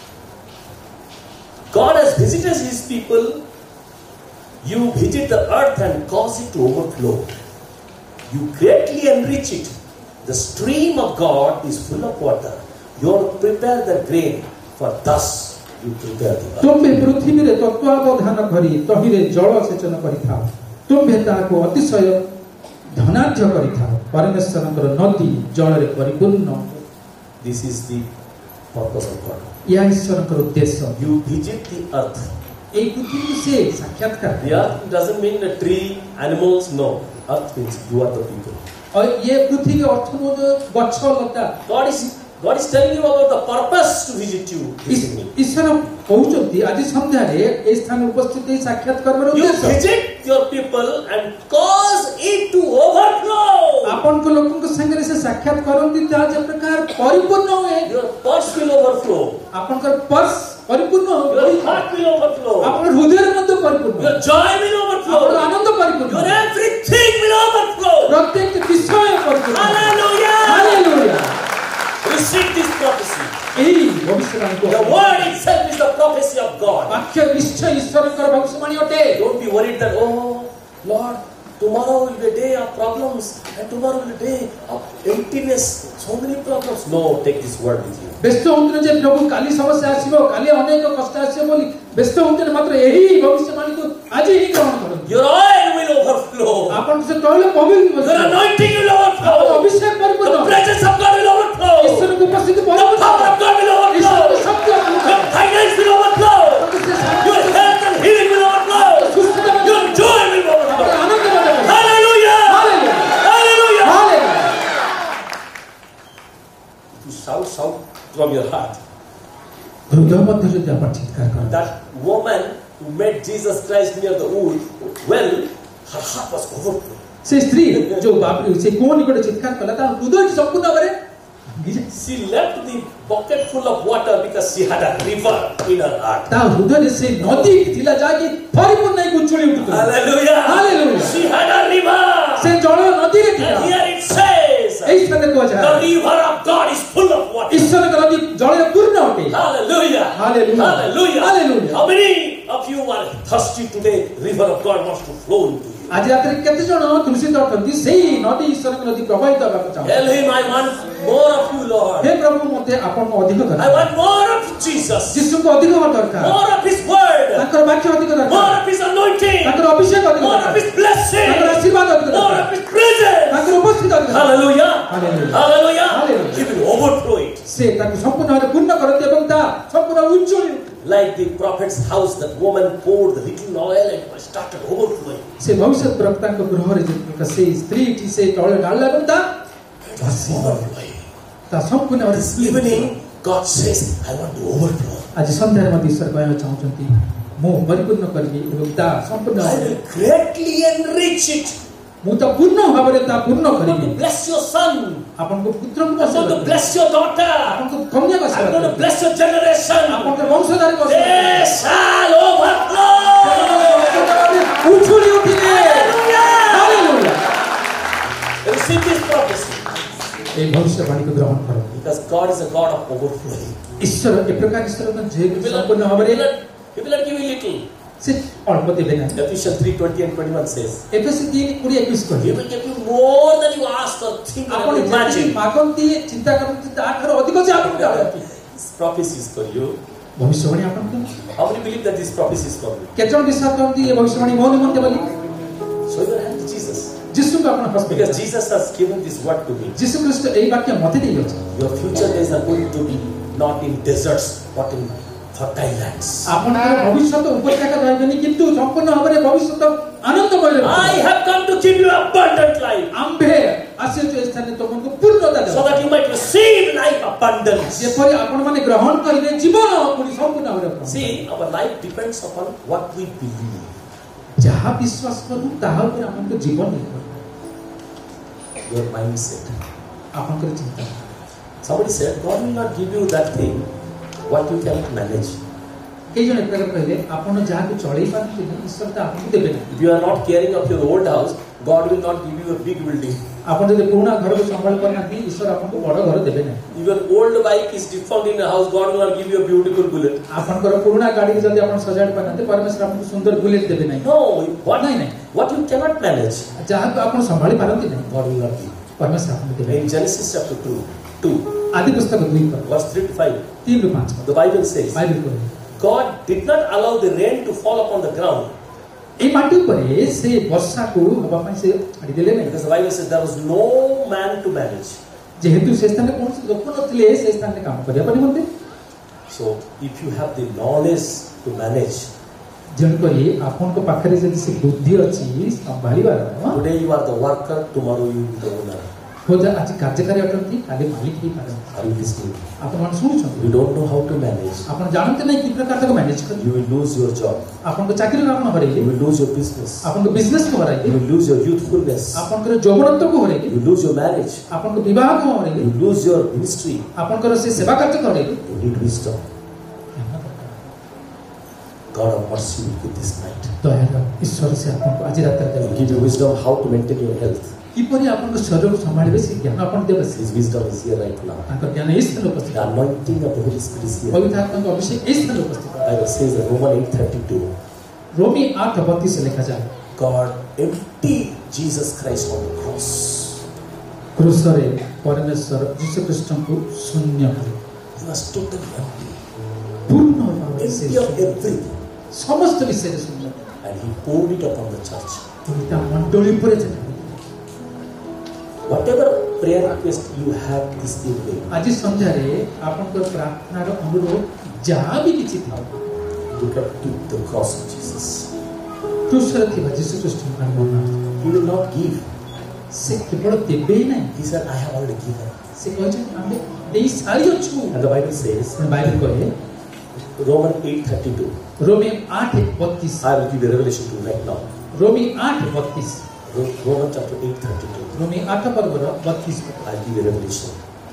God has visited his people. You visit the earth and cause it to overflow. You greatly enrich it. The stream of God is full of water. You prepare the grain, for thus you prepare the earth. ତୁମ୍ଭେ ପୃଥିବୀରେ ତତ୍ତ୍ୱାବଧାନ କରି ତହିଁରେ ଜଳ ସେଚନ କରିଥାଅ, ତୁମ୍ଭେ ତାହାକୁ ଅତିଶୟ ଧନାଢ୍ୟ କରିଥାଅ, ପରମେଶ୍ୱରଙ୍କର ନଦୀ ଜଳରେ ପରିପୂର୍ଣ୍ଣ। This is the purpose of God. ଏହା ଈଶ୍ୱରଙ୍କର ଉଦ୍ଦେଶ୍ୟ। You visit the earth. এই ପୃଥିବୀକୁ ସେ ସାକ୍ଷାତକାର। The earth doesn't mean the tree, animals, no. Earth means you are the people. और ये पृथ्वी अर्थ में जो गच्छ लता God is God is telling you about the purpose to visit you this evening. ईश्वर कहउचंती आज संध्या रे ए स्थान उपस्थित हे साक्षात करबार You उद्देश्य visit your people and cause it to overflow. आपन को लोगन को संगे से साक्षात करंती ता जे प्रकार परिपूर्ण होए, Your purse will overflow. आपन कर पर्स परिपूर्ण हो, Your heart will overflow. आपन हृदय मध्य परिपूर्ण, Your joy will overflow. आपन आनंद परिपूर्ण, Your everything will overflow. प्रत्येक विषय परिपूर्ण। Hallelujah. Hallelujah. Receive this prophecy. एही भविष्यवाणी को The word itself is the prophecy of God. वाक्य निश्चय ईश्वर कर भविष्यवाणी अटे। Don't be worried that, oh Lord, tomorrow will be a day of problems and tomorrow will be a day of emptiness. So many problems. No, take this word with you. व्यस्त होते जे प्रभु काली समस्या आसीबो, काली अनेक कष्ट आसीबो बोली व्यस्त होते मात्र एही भविष्यवाणी को आज ही ग्रहण करो। Your oil will overflow. आपन से तौले पवित्र Your anointing will overflow. अभिषेक परिपूर्ण, The presence of God will overflow. ईश्वर की उपस्थिति The power of God will ईश्वर की overflow. शक्ति Your finance will overflow. Your health and healing will overflow. Your joy will overflow. Anand Hallelujah. Hallelujah Hallelujah. Hallelujah. shout, shout from your heart. हृदय मध्य যদি আপন চিৎকার করেন That woman who met Jesus Christ near the wood, well, her heart was overflowing. ସେ ସ୍ତ୍ରୀ ଯୋଉ ସେ କୋଉ ନିକଟ ଚିତ୍କାର କଲା ତା ହୃଦୟ ସମ୍ପୂର୍ଣ୍ଣ ଭାବରେ She left the bucket full of water because she had a river in her heart. ତା ହୃଦୟରେ ସେ ନଦୀ ଥିଲା ଯାକି ପରିପୂର୍ଣ୍ଣ ହେଇକି ଉଛୁଳି ଉଠୁଥିଲା. Hallelujah. Hallelujah. She had a river. ସେ ଜଳ ନଦୀରେ ଥିଲା. And here it says, এই স্থানে କୁହାଯାଏ the river of God is full of water. ଈଶ୍ୱରଙ୍କ ନଦୀ ଜଳରେ ପୂର୍ଣ୍ଣ ଅଟେ. Hallelujah. Hallelujah. Hallelujah. Hallelujah. How many of you are thirsty today? River of God wants to flow into you. ଆଜି ରାତିରେ କେତେ ଜଣ ତୁଳସୀ ଅଟନ୍ତି ସେଇ ନଦୀ ଈଶ୍ୱରଙ୍କ ନଦୀ ପ୍ରବାହିତ ହେବାକୁ ଚାହୁଁଛନ୍ତି. Tell him, I want more of you, Lord. ହେ ପ୍ରଭୁ ମୋତେ ଆପଣଙ୍କୁ ଅଧିକ ଦରକାର. I want more of Jesus. ଯୀଶୁଙ୍କୁ ଅଧିକ ଦରକାର. More of His word. ତାଙ୍କର ବାକ୍ୟ ଅଧିକ More ଦରକାର. of His anointing. ତାଙ୍କର ଅଭିଷେକ ଅଧିକ More of ଦରକାର. His blessing. ତାଙ୍କର ଆଶୀର୍ବାଦ ଅଧିକ More ଦରକାର. of His presence. ତାଙ୍କର ଉପସ୍ଥିତି ଅଧିକ ଦରକାର. Hallelujah. Hallelujah. Hallelujah. Hallelujah. He will overflow it. ସେ ତାକୁ ସମ୍ପୂର୍ଣ୍ଣ ଭାବରେ ପୂର୍ଣ୍ଣ କରନ୍ତି ଏବଂ ତା ସମ୍ପୂର୍ଣ୍ଣ ଉଚ୍ଚଳି Like the prophet's house, that woman poured the little oil and it started overflowing. ସେ ଭବିଷ୍ୟତ ପ୍ରବକ୍ତାଙ୍କ ଗୃହରେ ଯେମିତି ସେ ସ୍ତ୍ରୀଟି ସେ ତଳେ ଢାଳିଲା ଏବଂ ତା Overflowing. ତା ସମ୍ପୂର୍ଣ୍ଣ ଭାବରେ This evening, God says, I want to overflow. ଆଜି ସନ୍ଧ୍ୟାରେ ମଧ୍ୟ ଈଶ୍ୱର କହିବାକୁ ଚାହୁଁଛନ୍ତି ମୁଁ ପରିପୂର୍ଣ୍ଣ କରିବି ଏବଂ ତା ସମ୍ପୂର୍ଣ୍ଣ I will greatly enrich it. ମୁଁ ତା ପୂର୍ଣ୍ଣ ଭାବରେ ତା ପୂର୍ଣ୍ଣ I'm going କରିବି. to bless your son. ଆପଣଙ୍କ ପୁତ୍ରଙ୍କୁ I'm going to bless your daughter. ଆପଣଙ୍କ କନ୍ୟାକୁ I'm ଆଶୀର୍ବାଦ going to କରିବି. bless your generation. ଆପଣଙ୍କ ବଂଶଧାରୀକୁ They ଆଶୀର୍ବାଦ shall overflow. କରିବି. ଉଛୁଳି ଉଠିବେ. ହାଲେଲୁୟା. Receive this prophecy. এই ଭବିଷ୍ୟବାଣୀକୁ ଗ୍ରହଣ କର. Because God is a God of overflowing. ଈଶ୍ୱର ଏ ପ୍ରକାର ଈଶ୍ୱର ଯେ He will not, ସମ୍ପୂର୍ଣ୍ଣ he ଭାବରେ will not, he will not give you little. ସେ ଅଳ୍ପ ଦେବେ ନାହିଁ. Ephesians three twenty and twenty-one says, ଏଫେସୀ ତିନି କୋଡ଼ିଏ ଏକୋଇଶ He କହିଲେ will give you more than you ask or think ଆପଣ or ଯେତିକି imagine. ମାଗନ୍ତି ଚିନ୍ତା କରନ୍ତି ତାଠାରୁ ଅଧିକ ଯେ ଆପଣ ଜାଣନ୍ତି. This prophecy is for you. ଭବିଷ୍ୟବାଣୀ ଆପଣଙ୍କ How many believe that this prophecy is for you? କେତେ ଜଣ ବିଶ୍ୱାସ କରନ୍ତି ଏ ଭବିଷ୍ୟବାଣୀ ମୋ ନିମନ୍ତେ ବୋଲି? Show your hand to Jesus. ଯୀଶୁଙ୍କୁ ଆପଣ ହସ୍ତ Because Jesus has given this word to me. ଯୀଶୁ ଖ୍ରୀଷ୍ଟ ଏଇ ବାକ୍ୟ ମୋତେ ଦେଇଅଛି. Your future days are going to be not in deserts, but in fertile lands. ଆପଣଙ୍କର ଭବିଷ୍ୟତ ଉପତ୍ୟକା ରହିବେନି କିନ୍ତୁ ସମ୍ପୂର୍ଣ୍ଣ ଭାବରେ ଭବିଷ୍ୟତ ଆନନ୍ଦମୟ ରହିବ. I have come to give you abundant life, ଆମ୍ଭେ ଆସିଛୁ ଏ ସ୍ଥାନରେ ତୁମକୁ ପୂର୍ଣ୍ଣତା so Dev. that you might receive life abundance. ଯେପରି ଆପଣମାନେ ଗ୍ରହଣ କରିବେ ଜୀବନ ପୁଣି ସମ୍ପୂର୍ଣ୍ଣ ଭାବରେ ଗ୍ରହଣ କରିବେ. See, our life depends upon what we believe. ଯାହା ବିଶ୍ୱାସ କରୁ ତାହା ଉପରେ ଆପଣଙ୍କ ଜୀବନ ନିର୍ଭର କରେ. Your mindset. ଆପଣଙ୍କର ଚିନ୍ତା. Somebody said, God will not give you that thing what you cannot manage. କେଇ ଜଣ ଏପ୍ରକାର କହିଲେ ଆପଣ ଯାହାକୁ ଚଳେଇ ପାରନ୍ତିନି ଈଶ୍ୱର ତା ଆପଣଙ୍କୁ ଦେବେ ନାହିଁ. If you are not caring of your old house, God will not give you a big building. ଆପଣ ଯଦି ପୁରୁଣା ଘରକୁ ସମ୍ଭାଳି ପାରୁନାହାନ୍ତି ଈଶ୍ୱର ଆପଣଙ୍କୁ ବଡ଼ ଘର ଦେବେ ନାହିଁ. If your old bike is defunct in a house, God will not give you a beautiful bullet. ଆପଣଙ୍କର ପୁରୁଣା ଗାଡ଼ିକି ଯଦି ଆପଣ ସଜାଡ଼ି ପାରୁନାହାନ୍ତି ପରମେଶ୍ୱର ଆପଣଙ୍କୁ ସୁନ୍ଦର ବୁଲେଟ୍ ଦେବେ ନାହିଁ. No, what, ନାଇଁ ନାଇଁ what you cannot manage, ଯାହାକୁ ଆପଣ ସମ୍ଭାଳି ପାରନ୍ତି ନାହିଁ God will not give. ପରମେଶ୍ୱର ଆପଣଙ୍କୁ ଦେବେ. In Genesis chapter two, two, ଆଦି ପୁସ୍ତକ ଦୁଇ ପଦ verse three to five, ତିନି ରୁ ପାଞ୍ଚ ପଦ the Bible says, ବାଇବେଲ କହିଲେ God did not allow the rain to fall upon the ground, এই ମାଟି ଉପରେ ସେ ବର୍ଷାକୁ ହେବା ପାଇଁ ସେ ଛାଡ଼ିଦେଲେ ନାହିଁ. because the Bible says there was no man to manage. ଯେହେତୁ ସେ ସ୍ଥାନରେ କୌଣସି ଲୋକ ନଥିଲେ ସେ ସ୍ଥାନରେ କାମ କରିବା ପାଇଁ ନିମନ୍ତେ. So if you have the knowledge to manage, ଯେଣୁକରି ଆପଣଙ୍କ ପାଖରେ ଯଦି ସେ ବୁଦ୍ଧି ଅଛି ସମ୍ଭାଳିବାର today you are the worker, tomorrow you will be the owner. ହୁଏତ ଆଜି କାର୍ଯ୍ୟକାରୀ ଅଟନ୍ତି କାଲି ମାଲିକ ହେଇପାରନ୍ତି. Are you listening? ଆପଣମାନେ ଶୁଣୁଛନ୍ତି? You don't know how to manage. ଆପଣ ଜାଣନ୍ତି ନାହିଁ କି ପ୍ରକାର ତାକୁ ମ୍ୟାନେଜ କରିବେ. You will lose your job. ଆପଣଙ୍କ ଚାକିରିକୁ ଆପଣ ହରେଇଲେ, You will lose your business. ଆପଣଙ୍କ ବିଜନେସକୁ ହରାଇଲେ, You will lose your youthfulness. ଆପଣଙ୍କର ଯୌବନତ୍ୱକୁ ହରେଇଲେ, You will lose your marriage. ଆପଣଙ୍କ ବିବାହକୁ ହରେଇଲେ, You will lose your ministry. ଆପଣଙ୍କର ସେ ସେବା କାର୍ଯ୍ୟକୁ ହରେଇଲେ. You need wisdom. God of mercy will give this night. ଦୟାର ଈଶ୍ୱର ସେ ଆପଣଙ୍କୁ ଆଜି ରାତିରେ He will ଦେବେ. give you wisdom how to maintain your health. କିପରି ଆପଣଙ୍କ ଶରୀରକୁ ସମ୍ଭାଳିବେ ସେ ଜ୍ଞାନ ଆପଣ ଦେବେ. His wisdom is here right now. ତାଙ୍କର ଜ୍ଞାନ ଏଇ ସ୍ଥାନରେ ଉପସ୍ଥିତ. The anointing of the Holy Spirit is here. ପବିତ୍ର ଆତ୍ମାଙ୍କ ଅଭିଷେକ ଏଇ ସ୍ଥାନରେ ଉପସ୍ଥିତ. The Bible says in Romans eight thirty-two, Romi ଆଠ ବତିଶ ଲେଖାଯାଏ God emptied Jesus Christ on the cross. କ୍ରୁଶରେ ପରମେଶ୍ୱର ଯୀଶୁ ଖ୍ରୀଷ୍ଟଙ୍କୁ ଶୂନ୍ୟ କଲେ. He was totally empty. ପୂର୍ଣ୍ଣ ଭାବରେ ସେ Empty of everything. ସମସ୍ତ ବିଷୟରେ ଶୂନ୍ୟ. And He poured it upon the church. ତା ମଣ୍ଡଳୀ ଉପରେ ସେଟା Whatever prayer request you have this evening, ଆଜି ସନ୍ଧ୍ୟାରେ ଆପଣଙ୍କର ପ୍ରାର୍ଥନାର ଅନୁରୋଧ ଯାହା ବି କିଛି ଥାଉ look up to the cross of Jesus. କ୍ରୁଶରେ ଥିବା ଯୀଶୁ ଖ୍ରୀଷ୍ଟଙ୍କ ନାମ He will not give. ସେ କେବଳ ଦେବେ ହିଁ ନାହିଁ. He said, I have already given. से कहछन् हामीले देई सारियो छु। And the Bible says, Bible कहे Romans eight thirty-two. रोमी आठ बत्तीस, I will give you Revelation two right now. रोमी आठ बत्तीस, Ro- Romans chapter eight thirty-two. रोमी आठ पर्व र बत्तीस। I'll give you Revelation.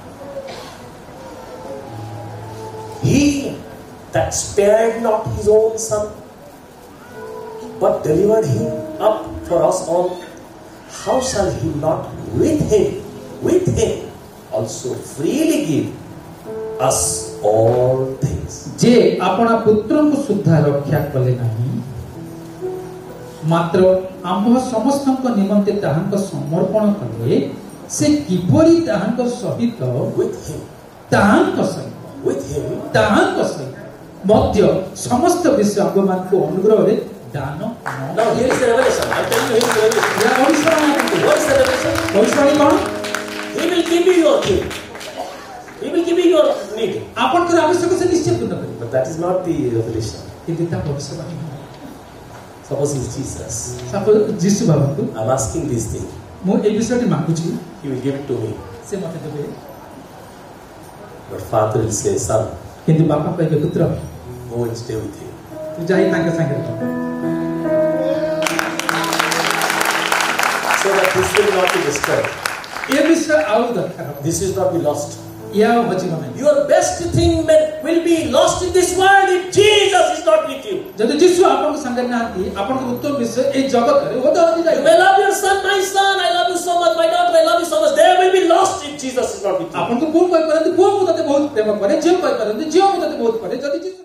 He that spared not his own son, but delivered him up for us all, how shall he not with him, with him also freely give us all things? जे अपना पुत्र को सुद्धा रक्षा कले नहीं, मात्र आम्भ समस्त निमंते ताहांक समर्पण कले, से किपरि ताहांक सहित With him, ताहांक सहित with him, ताहांक सहित मध्य समस्त विश्व आगमान को अनुग्रह रे दान न। now here is the revelation. I tell you, here is the revelation. या भविष्यवाणी What is the revelation? भविष्यवाणी कौन? He will give you your thing. He will give you your need. आपन को आवश्यक से निश्चित पूर्ण करें। But that is not the revelation. किंतु ता भविष्यवाणी है। Suppose he is Jesus. सब जिसु बाबू I'm asking this thing. मु ए विषय मांगु छु, He will give it to me. से मते देबे। But Father will say, Son, किंतु बापा कहबे पुत्र go and stay with him. तू जाई ताके संगे रह। So that this will not be destroyed. ए विषय आउ दरकार। This will not be lost. या भजिमा में Your best thing will be lost in this world if Jesus is not with you. जदि जिसु आपन को संगे नाती आपन को उत्तम विषय ए जगत रे वो तो You जाई। may love your son, my son, I love you so much, my daughter, I love you so much. They will be lost if Jesus is not with you. आपन को कोन कोइ परंतु कोन मुदते बहुत प्रेम करे, जे कोइ परंतु जे मुदते बहुत करे, जदि जिसु